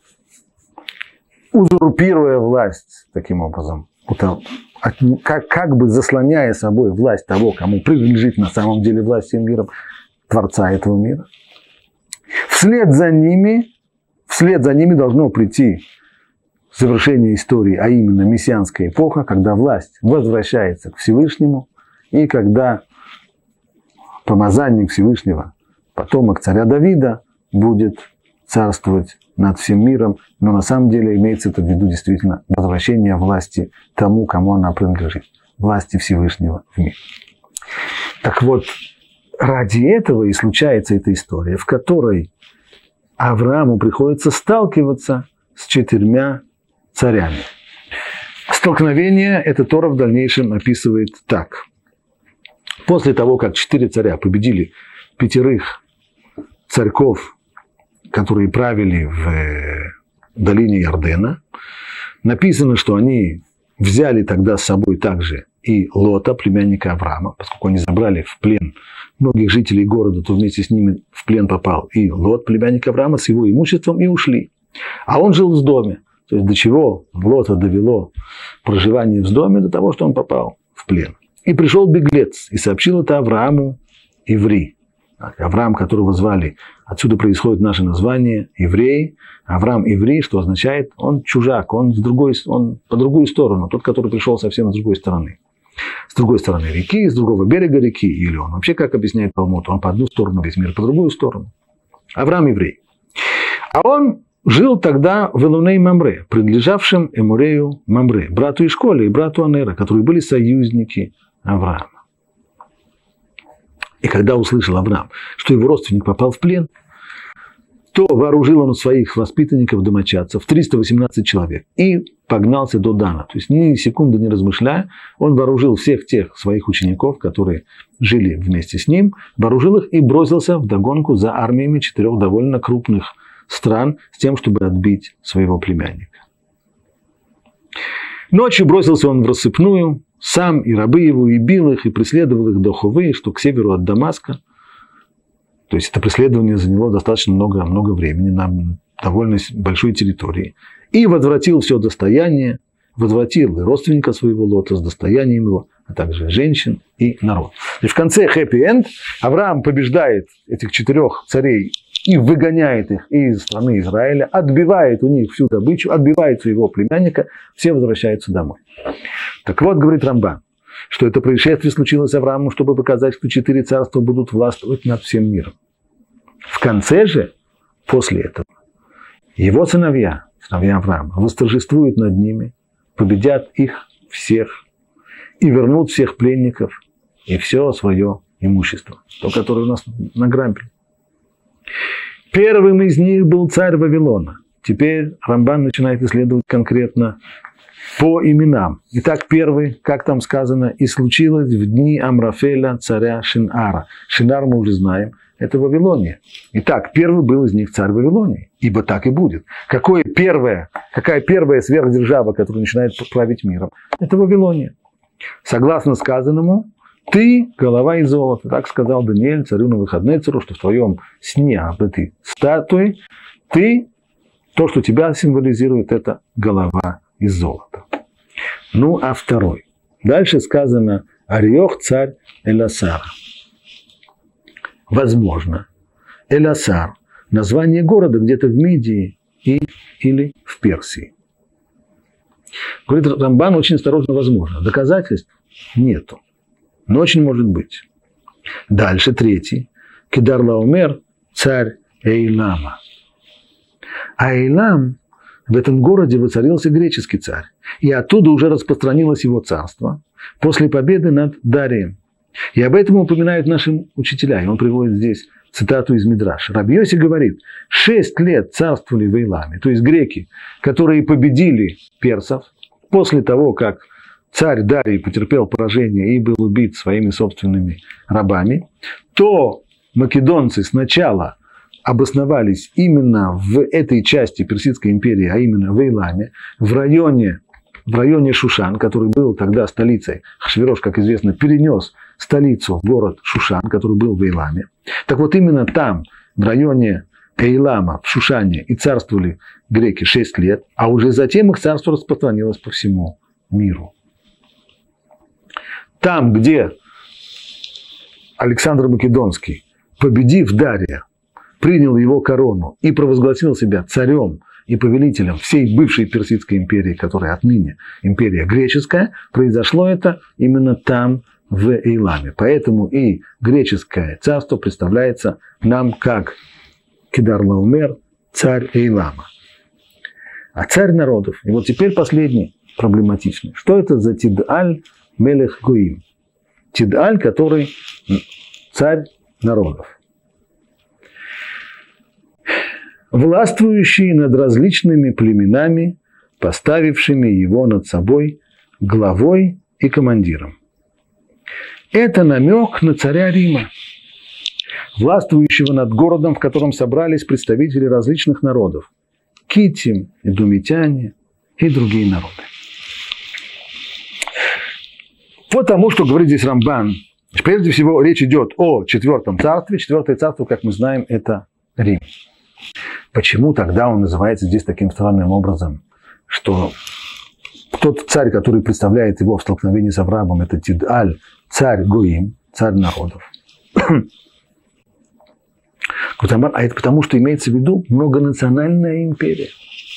узурпируя власть таким образом, как бы заслоняя собой власть того, кому принадлежит на самом деле власть всем миром, Творца этого мира. Вслед за ними должно прийти завершение истории, а именно мессианская эпоха, когда власть возвращается к Всевышнему, и когда помазанник Всевышнего, потомок царя Давида, будет царствовать над всем миром, но на самом деле имеется это в виду действительно возвращение власти тому, кому она принадлежит, власти Всевышнего в мире. Так вот, ради этого и случается эта история, в которой Аврааму приходится сталкиваться с 4 царями. Столкновение это Тора в дальнейшем описывает так. После того, как 4 царя победили 5 царьков, которые правили в долине Иордена, написано, что они взяли тогда с собой также и Лота, племянника Авраама, поскольку они забрали в плен многих жителей города, то вместе с ними в плен попал и Лот, племянник Авраама, с его имуществом, и ушли. А он жил в доме. То есть до чего Лота довело проживание в доме? До того, что он попал в плен. И пришел беглец и сообщил это Аврааму Иври. Авраам, которого звали, отсюда происходит наше название, еврей. Авраам Иври, что означает, он чужак, он по другую сторону, тот, который пришел совсем с другой стороны. С другой стороны реки, с другого берега реки, или он вообще, как объясняет Талмуд, он по одну сторону, весь мир по другую сторону. Авраам Еврей. А он жил тогда в Элуней Мамре, принадлежавшем Эмурею Мамре, брату Ишколе и брату Анера, которые были союзники Авраама. И когда услышал Авраам, что его родственник попал в плен, то вооружил он своих воспитанников, домочадцев, 318 человек, и погнался до Дана. То есть ни секунды не размышляя, он вооружил всех тех своих учеников, которые жили вместе с ним, вооружил их и бросился вдогонку за армиями 4 довольно крупных стран с тем, чтобы отбить своего племянника. Ночью бросился он в рассыпную, сам и рабы его, и бил их, и преследовал их до Хувы, что к северу от Дамаска. То есть это преследование заняло достаточно много времени на довольно большой территории. И возвратил все достояние, возвратил и родственника своего Лота с достоянием его, а также женщин и народ. И в конце хэппи-энд Авраам побеждает этих 4 царей и выгоняет их из страны Израиля, отбивает у них всю добычу, отбивает своего племянника, все возвращаются домой. Так вот, говорит Рамбан, что это происшествие случилось Аврааму, чтобы показать, что 4 царства будут властвовать над всем миром. В конце же, после этого, его сыновья Авраама, восторжествуют над ними, победят их всех и вернут всех пленников и все свое имущество, то, которое у нас на грампе. Первым из них был царь Вавилона. Теперь Рамбан начинает исследовать конкретно по именам. Итак, первый, как там сказано, и случилось в дни Амрафеля, царя Шинара. Шинар мы уже знаем, это Вавилония. Итак, первый был из них царь Вавилонии, ибо так и будет. Какая первая сверхдержава, которая начинает править миром? Это Вавилония. Согласно сказанному, ты голова из золота. Так сказал Даниэль царю Навуходоносору, что в твоем сне об этой статуе ты, то, что тебя символизирует, это голова из золота. Ну, а второй. Дальше сказано Ариох царь Эласара. Возможно, Эласар – название города где-то в Мидии или в Персии. Говорит Рамбан, очень осторожно, возможно. Доказательств нету, но очень может быть. Дальше третий. Кедар-Лаомер – царь Эйлама. А Эйлам – в этом городе воцарился греческий царь. И оттуда уже распространилось его царство после победы над Дарием. И об этом упоминают наши учителя. И он приводит здесь цитату из Мидраша. Раби Йоси говорит, 6 лет царствовали в Эйламе, то есть греки, которые победили персов после того, как царь Дарий потерпел поражение и был убит своими собственными рабами, то македонцы сначала обосновались именно в этой части Персидской империи, а именно в Эйламе, в районе Шушан, который был тогда столицей. Ахашвирош, как известно, перенес столицу в город Шушан, который был в Эйламе. Так вот, именно там, в районе Эйлама в Шушане и царствовали греки 6 лет, а уже затем их царство распространилось по всему миру. Там, где Александр Македонский, победив Дария, принял его корону и провозгласил себя царем и повелителем всей бывшей Персидской империи, которая отныне империя греческая, произошло это именно там, в Эйламе. Поэтому и греческое царство представляется нам как Кедар-Лаумер, царь Эйлама. А царь народов, и вот теперь последний проблематичный. Что это за Тид'аль Мелех Гоим? Тид'аль, который царь народов. Властвующий над различными племенами, поставившими его над собой главой и командиром. Это намек на царя Рима, властвующего над городом, в котором собрались представители различных народов. Китим, эдомитяне и другие народы. По тому, что говорит здесь Рамбан, прежде всего речь идет о четвертом царстве. Четвертое царство, как мы знаем, это Рим. Почему тогда он называется здесь таким странным образом, что тот царь, который представляет его в столкновении с Авраамом, это Тид'аль, царь Гоим, царь народов. А это потому, что имеется в виду многонациональная империя.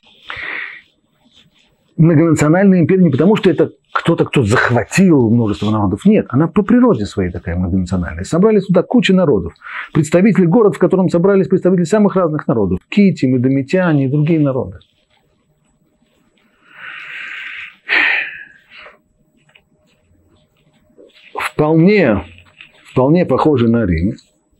Многонациональная империя не потому, что это кто-то, кто захватил множество народов. Нет, она по природе своей такая многонациональная. Собрались туда куча народов. Представители города, в котором собрались представители самых разных народов. Китим, эдомитяне и другие народы. Вполне похоже на Рим.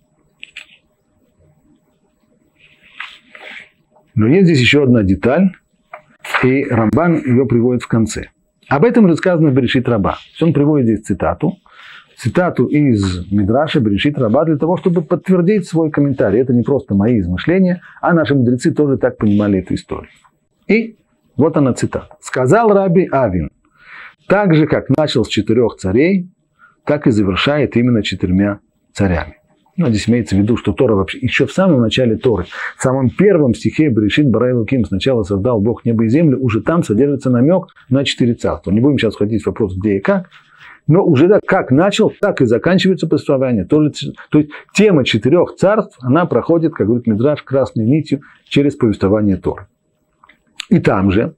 Но есть здесь еще одна деталь, и Рамбан ее приводит в конце. Об этом же сказано в Берешит Раба. Он приводит здесь цитату из Мидраша Берешит Раба для того, чтобы подтвердить свой комментарий. Это не просто мои измышления, а наши мудрецы тоже так понимали эту историю. И вот она цитата. «Сказал Раби Авин, так же, как начал с 4 царей, так и завершает именно 4 царями». Ну, здесь имеется в виду, что Тора вообще еще в самом начале Торы, в самом первом стихе Берешит Бара Элоким сначала создал Бог небо и землю, уже там содержится намек на 4 царства. Не будем сейчас входить в вопрос, где и как, но уже да, как начал, так и заканчивается повествование. То есть тема 4 царств, она проходит, как говорит Мидраш, красной нитью через повествование Торы. И там же,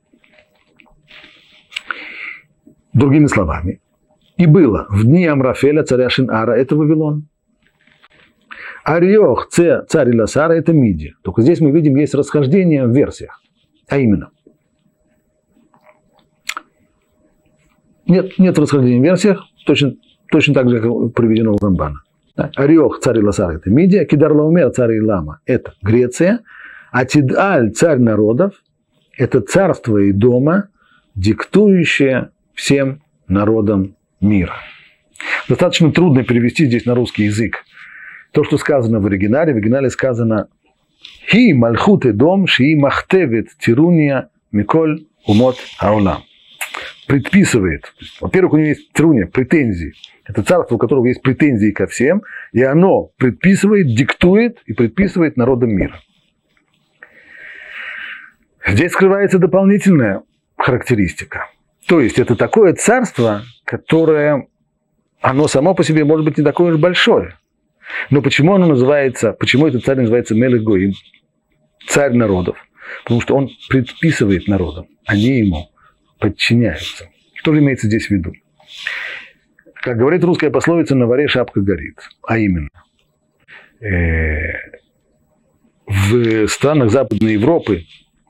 другими словами, и было в дни Амрафеля, царя Шин-Ара, это Вавилон. Ариох, царь Иласара, это Мидия. Только здесь мы видим, есть расхождение в версиях. А именно. Нет расхождения в версиях, точно так же, как приведено в Рамбана. Ариох, царь Иласара, это Мидия. Кедар-Лаумер, царь Илама, это Греция. А Тид'аль, царь народов, это царство Идома, диктующее всем народам мира. Достаточно трудно перевести здесь на русский язык то, что сказано в оригинале сказано «Хи мальхут эдом шии махтевет тируния миколь умот аулам». Предписывает. Во-первых, у него есть тируния, претензии. Это царство, у которого есть претензии ко всем, и оно предписывает, диктует и предписывает народам мира. Здесь скрывается дополнительная характеристика. То есть, это такое царство, которое, оно само по себе может быть не такое уж большое. Но почему этот царь называется Мелех Гоим, царь народов? Потому что он предписывает народам, они ему подчиняются. Что же имеется здесь в виду? Как говорит русская пословица, на воре шапка горит. А именно, в странах Западной Европы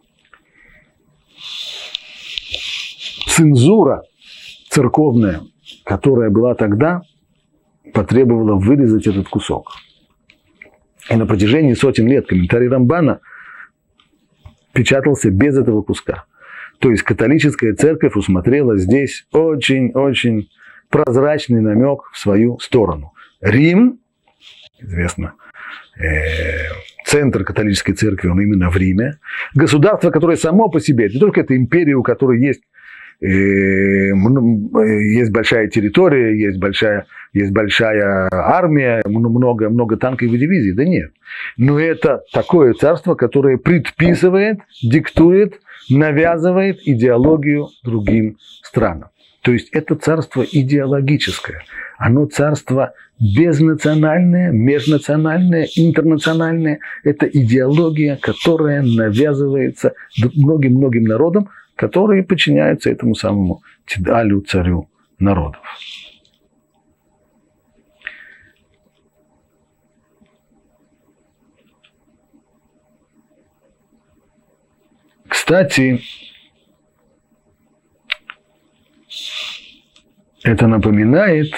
цензура церковная, которая была тогда, потребовала вырезать этот кусок. И на протяжении сотен лет комментарий Рамбана печатался без этого куска. То есть католическая церковь усмотрела здесь очень-очень прозрачный намек в свою сторону. Рим, известно, центр католической церкви, он именно в Риме. Государство, которое само по себе, не только это империя, у которой есть есть большая территория, есть большая армия, много танков и дивизий. Да нет. Но это такое царство, которое предписывает, диктует, навязывает идеологию другим странам. То есть это царство идеологическое. Оно царство безнациональное, межнациональное, интернациональное. Это идеология, которая навязывается многим народам, которые подчиняются этому самому Тидалю, царю народов. Кстати, это напоминает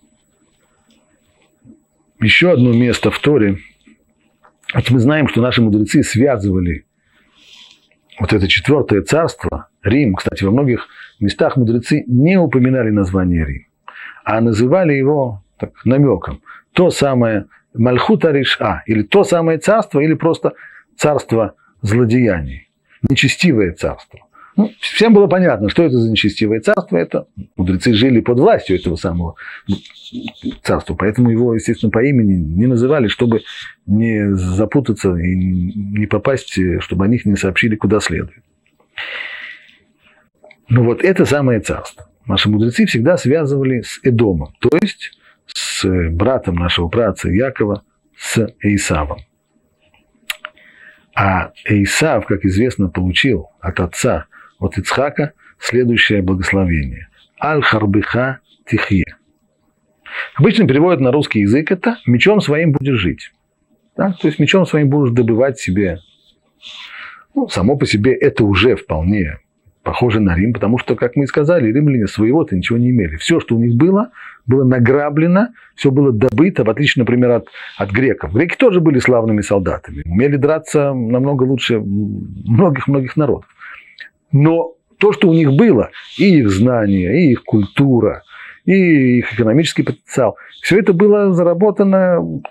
еще одно место в Торе. Ведь мы знаем, что наши мудрецы связывали вот это четвертое царство, Рим. Кстати, во многих местах мудрецы не упоминали название Рим, а называли его так, намеком. То самое Мальхут Ариша, или то самое царство, или просто царство злодеяний. Нечестивое царство. Ну, всем было понятно, что это за нечестивое царство. Это мудрецы жили под властью этого самого царства. Поэтому его, естественно, по имени не называли, чтобы не запутаться и не попасть, чтобы о них не сообщили куда следует. Но вот это самое царство наши мудрецы всегда связывали с Эдомом, то есть с братом нашего праотца Якова, с Эйсавом. А Эйсав, как известно, получил от отца, от Ицхака, следующее благословение. Аль-Харбиха Тихье. Обычно переводят на русский язык это «мечом своим будешь жить». Да? То есть мечом своим будешь добывать себе. Ну, само по себе это уже вполне похоже на Рим, потому что, как мы и сказали, римляне своего-то ничего не имели. Все, что у них было награблено, все было добыто, в отличие, например, от греков. Греки тоже были славными солдатами, умели драться намного лучше многих народов. Но то, что у них было, и их знания, и их культура, и их экономический потенциал, все это было заработано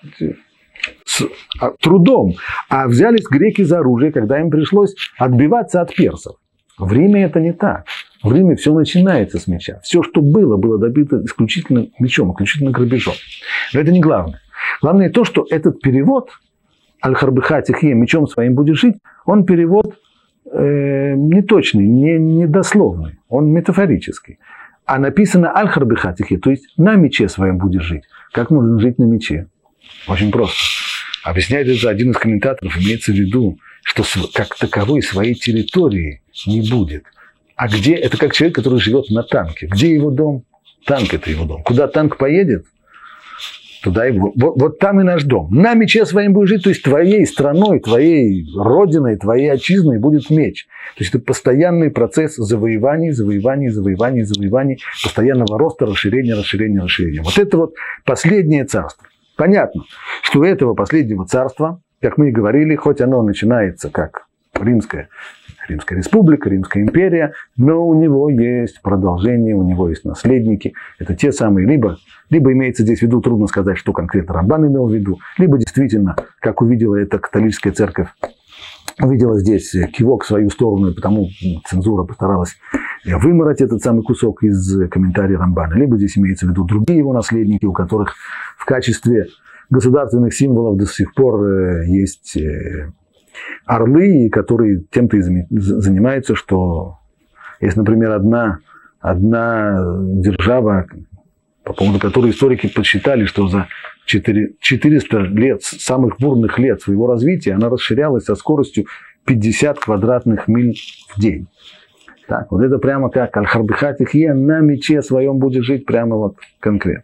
трудом. А взялись греки за оружие, когда им пришлось отбиваться от персов. В Риме это не так. В Риме все начинается с меча. Все, что было добито исключительно мечом, исключительно грабежом. Но это не главное. Главное то, что этот перевод «Аль-Харбиха Тихье, мечом своим будешь жить», он перевод неточный, не дословный, он метафорический. А написано «Аль-Харбиха Тихье», то есть «на мече своем будешь жить». Как можно жить на мече? Очень просто. Объясняет это один из комментаторов, имеется в виду, что как таковой своей территории не будет. А где? Это как человек, который живет на танке. Где его дом? Танк – это его дом. Куда танк поедет, туда его. Вот там и наш дом. На мече своим будешь жить, то есть твоей страной, твоей родиной, твоей отчизной будет меч. То есть это постоянный процесс завоеваний, постоянного роста, расширения. Вот это вот последнее царство. Понятно, что у этого последнего царства, как мы и говорили, хоть оно начинается как Римская республика, Римская империя, но у него есть продолжение, у него есть наследники. Это те самые, либо имеется здесь в виду, трудно сказать, что конкретно Рамбан имел в виду, либо действительно, как увидела эта католическая церковь, увидела здесь кивок в свою сторону, и потому цензура постаралась вымороть этот самый кусок из комментария Рамбана. Либо здесь имеется в виду другие его наследники, у которых в качестве государственных символов до сих пор есть орлы, которые тем-то и занимаются, что есть, например, одна держава, по поводу которой историки подсчитали, что за 400 лет, самых бурных лет своего развития, она расширялась со скоростью 50 квадратных миль в день. Так, вот это прямо как Аль-Харбиха Тихье, на мече своем будет жить, прямо вот конкретно.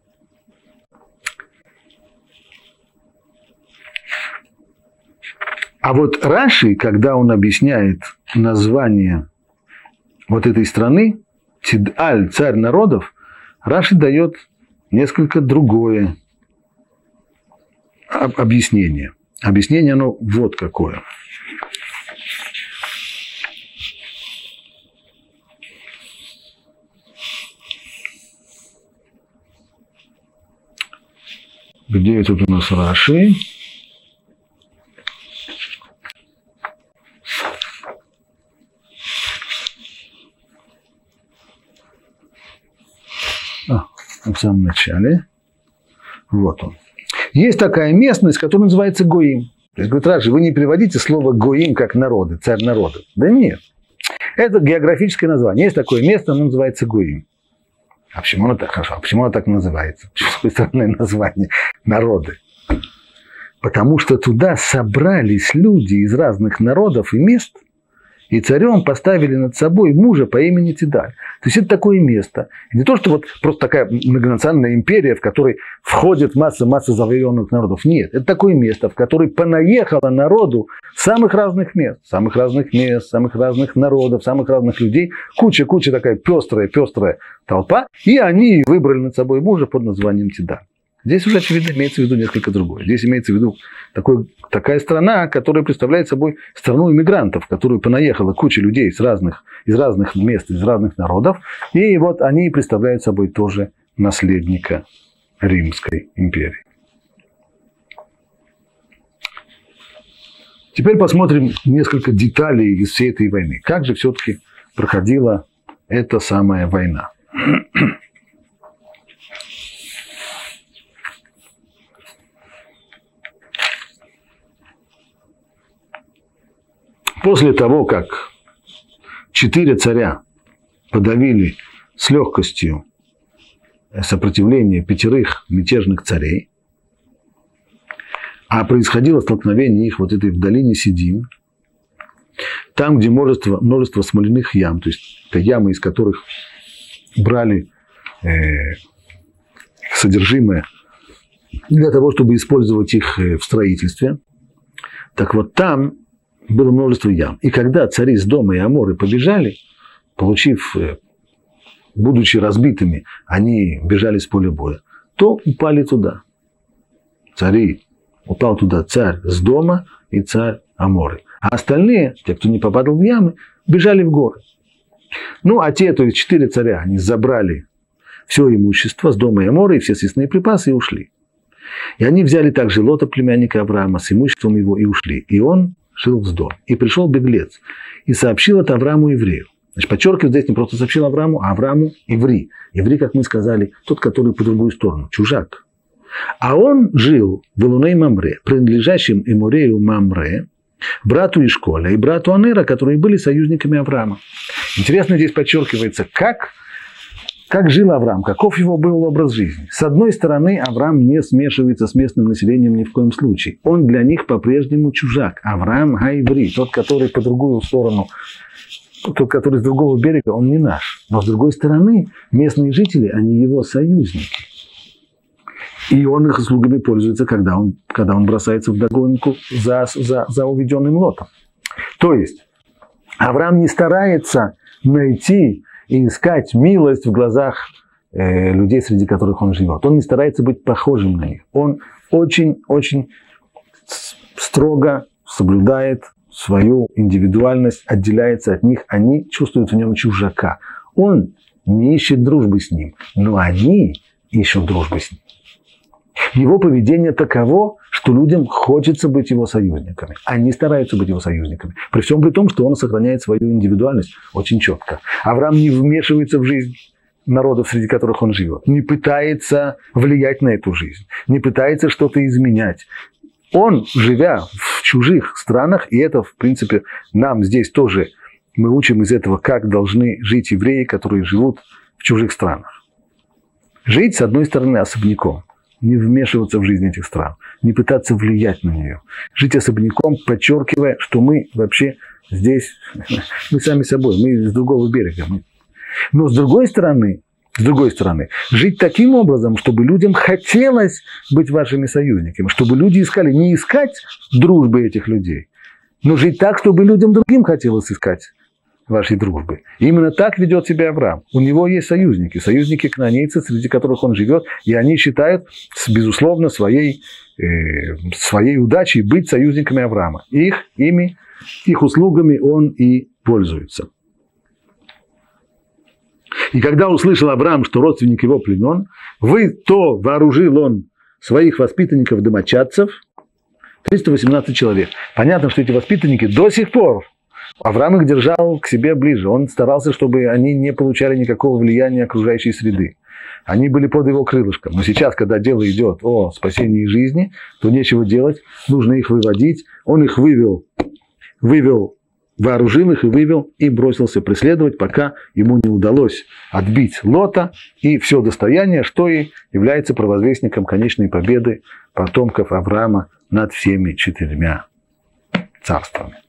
А вот Раши, когда он объясняет название вот этой страны, Тидаль, царь народов, Раши дает несколько другое объяснение. Объяснение оно вот какое. Где тут у нас Раши? в самом начале. Вот он. Есть такая местность, которая называется Гоим. То есть, говорит, Раши, вы не переводите слово Гоим как народы, царь народа. Да нет. Это географическое название. Есть такое место, оно называется Гоим. А почему оно так хорошо? А почему оно так называется? Почему странное название? Народы. Потому что туда собрались люди из разных народов и мест, и царем поставили над собой мужа по имени Тидаль. То есть это такое место. Не то, что вот просто такая многонациональная империя, в которой входит масса завоеванных народов. Нет, это такое место, в которое понаехало народу самых разных мест, самых разных народов, самых разных людей. Куча такая пестрая толпа. И они выбрали над собой мужа под названием Тидаль. Здесь уже, очевидно, имеется в виду несколько другое. Здесь имеется в виду такая страна, которая представляет собой страну иммигрантов, в которую понаехала куча людей из разных мест, из разных народов. И вот они представляют собой тоже наследника Римской империи. Теперь посмотрим несколько деталей из всей этой войны. Как же все-таки проходила эта самая война? После того, как 4 царя подавили с легкостью сопротивление 5 мятежных царей, а происходило столкновение их вот этой в долине Сидим, там, где множество смоляных ям, то есть это ямы, из которых брали содержимое для того, чтобы использовать их в строительстве. Так вот там было множество ям. И когда цари Сдома и Аморы побежали, будучи разбитыми, они бежали с поля боя, то упали туда. Упал туда царь Сдома и царь Аморы. А остальные, те, кто не попадал в ямы, бежали в горы. Ну, а те, то есть 4 царя, они забрали все имущество Сдома и Аморы, и все съестные припасы, и ушли. И они взяли также Лота, племянника Авраама, с имуществом его, и ушли. И он жил в Сдоме. И пришел беглец и сообщил это Аврааму еврею. Значит, подчеркиваю, здесь не просто сообщил Аврааму, а Аврааму еврей. Еврей, как мы сказали, тот, который по другую сторону, чужак. А он жил в Элуней Мамре, принадлежащем Эморею Мамре, брату Ишколя и брату Анера, которые были союзниками Авраама. Интересно здесь подчеркивается, как жил Авраам, каков его был образ жизни. С одной стороны, Авраам не смешивается с местным населением ни в коем случае. Он для них по-прежнему чужак. Авраам гаеври, тот, который по другую сторону, тот, который с другого берега, он не наш. Но с другой стороны, местные жители, они его союзники. И он их услугами пользуется, когда он бросается вдогонку за уведенным Лотом. То есть, Авраам не старается найти и искать милость в глазах людей, среди которых он живет. Он не старается быть похожим на них. Он очень строго соблюдает свою индивидуальность, отделяется от них. Они чувствуют в нем чужака. Он не ищет дружбы с ним, но они ищут дружбы с ним. Его поведение таково, что людям хочется быть его союзниками. Они стараются быть его союзниками. При всем при том, что он сохраняет свою индивидуальность очень четко. Авраам не вмешивается в жизнь народов, среди которых он живет. Не пытается влиять на эту жизнь. Не пытается что-то изменять. Он, живя в чужих странах, и это, в принципе, нам здесь тоже, мы учим из этого, как должны жить евреи, которые живут в чужих странах. Жить, с одной стороны, особняком. Не вмешиваться в жизнь этих стран, не пытаться влиять на нее. Жить особняком, подчеркивая, что мы вообще здесь, мы сами собой, мы с другого берега. Но с другой стороны, жить таким образом, чтобы людям хотелось быть вашими союзниками, чтобы люди искали, не искать дружбы этих людей, но жить так, чтобы людям другим хотелось искать вашей дружбы. И именно так ведет себя Авраам. У него есть союзники кнаанейцы, среди которых он живет, и они считают, безусловно, своей удачей быть союзниками Авраама. Их услугами он и пользуется. И когда услышал Авраам, что родственник его пленен, то вооружил он своих воспитанников-домочадцев, 318 человек. Понятно, что эти воспитанники до сих пор Авраам их держал к себе ближе. Он старался, чтобы они не получали никакого влияния окружающей среды. они были под его крылышком. Но сейчас, когда дело идет о спасении жизни, то нечего делать, нужно их выводить. Он их вывел, вооружил их и вывел, и бросился преследовать, пока ему не удалось отбить Лота и все достояние, что и является провозвестником конечной победы потомков Авраама над всеми 4 царствами.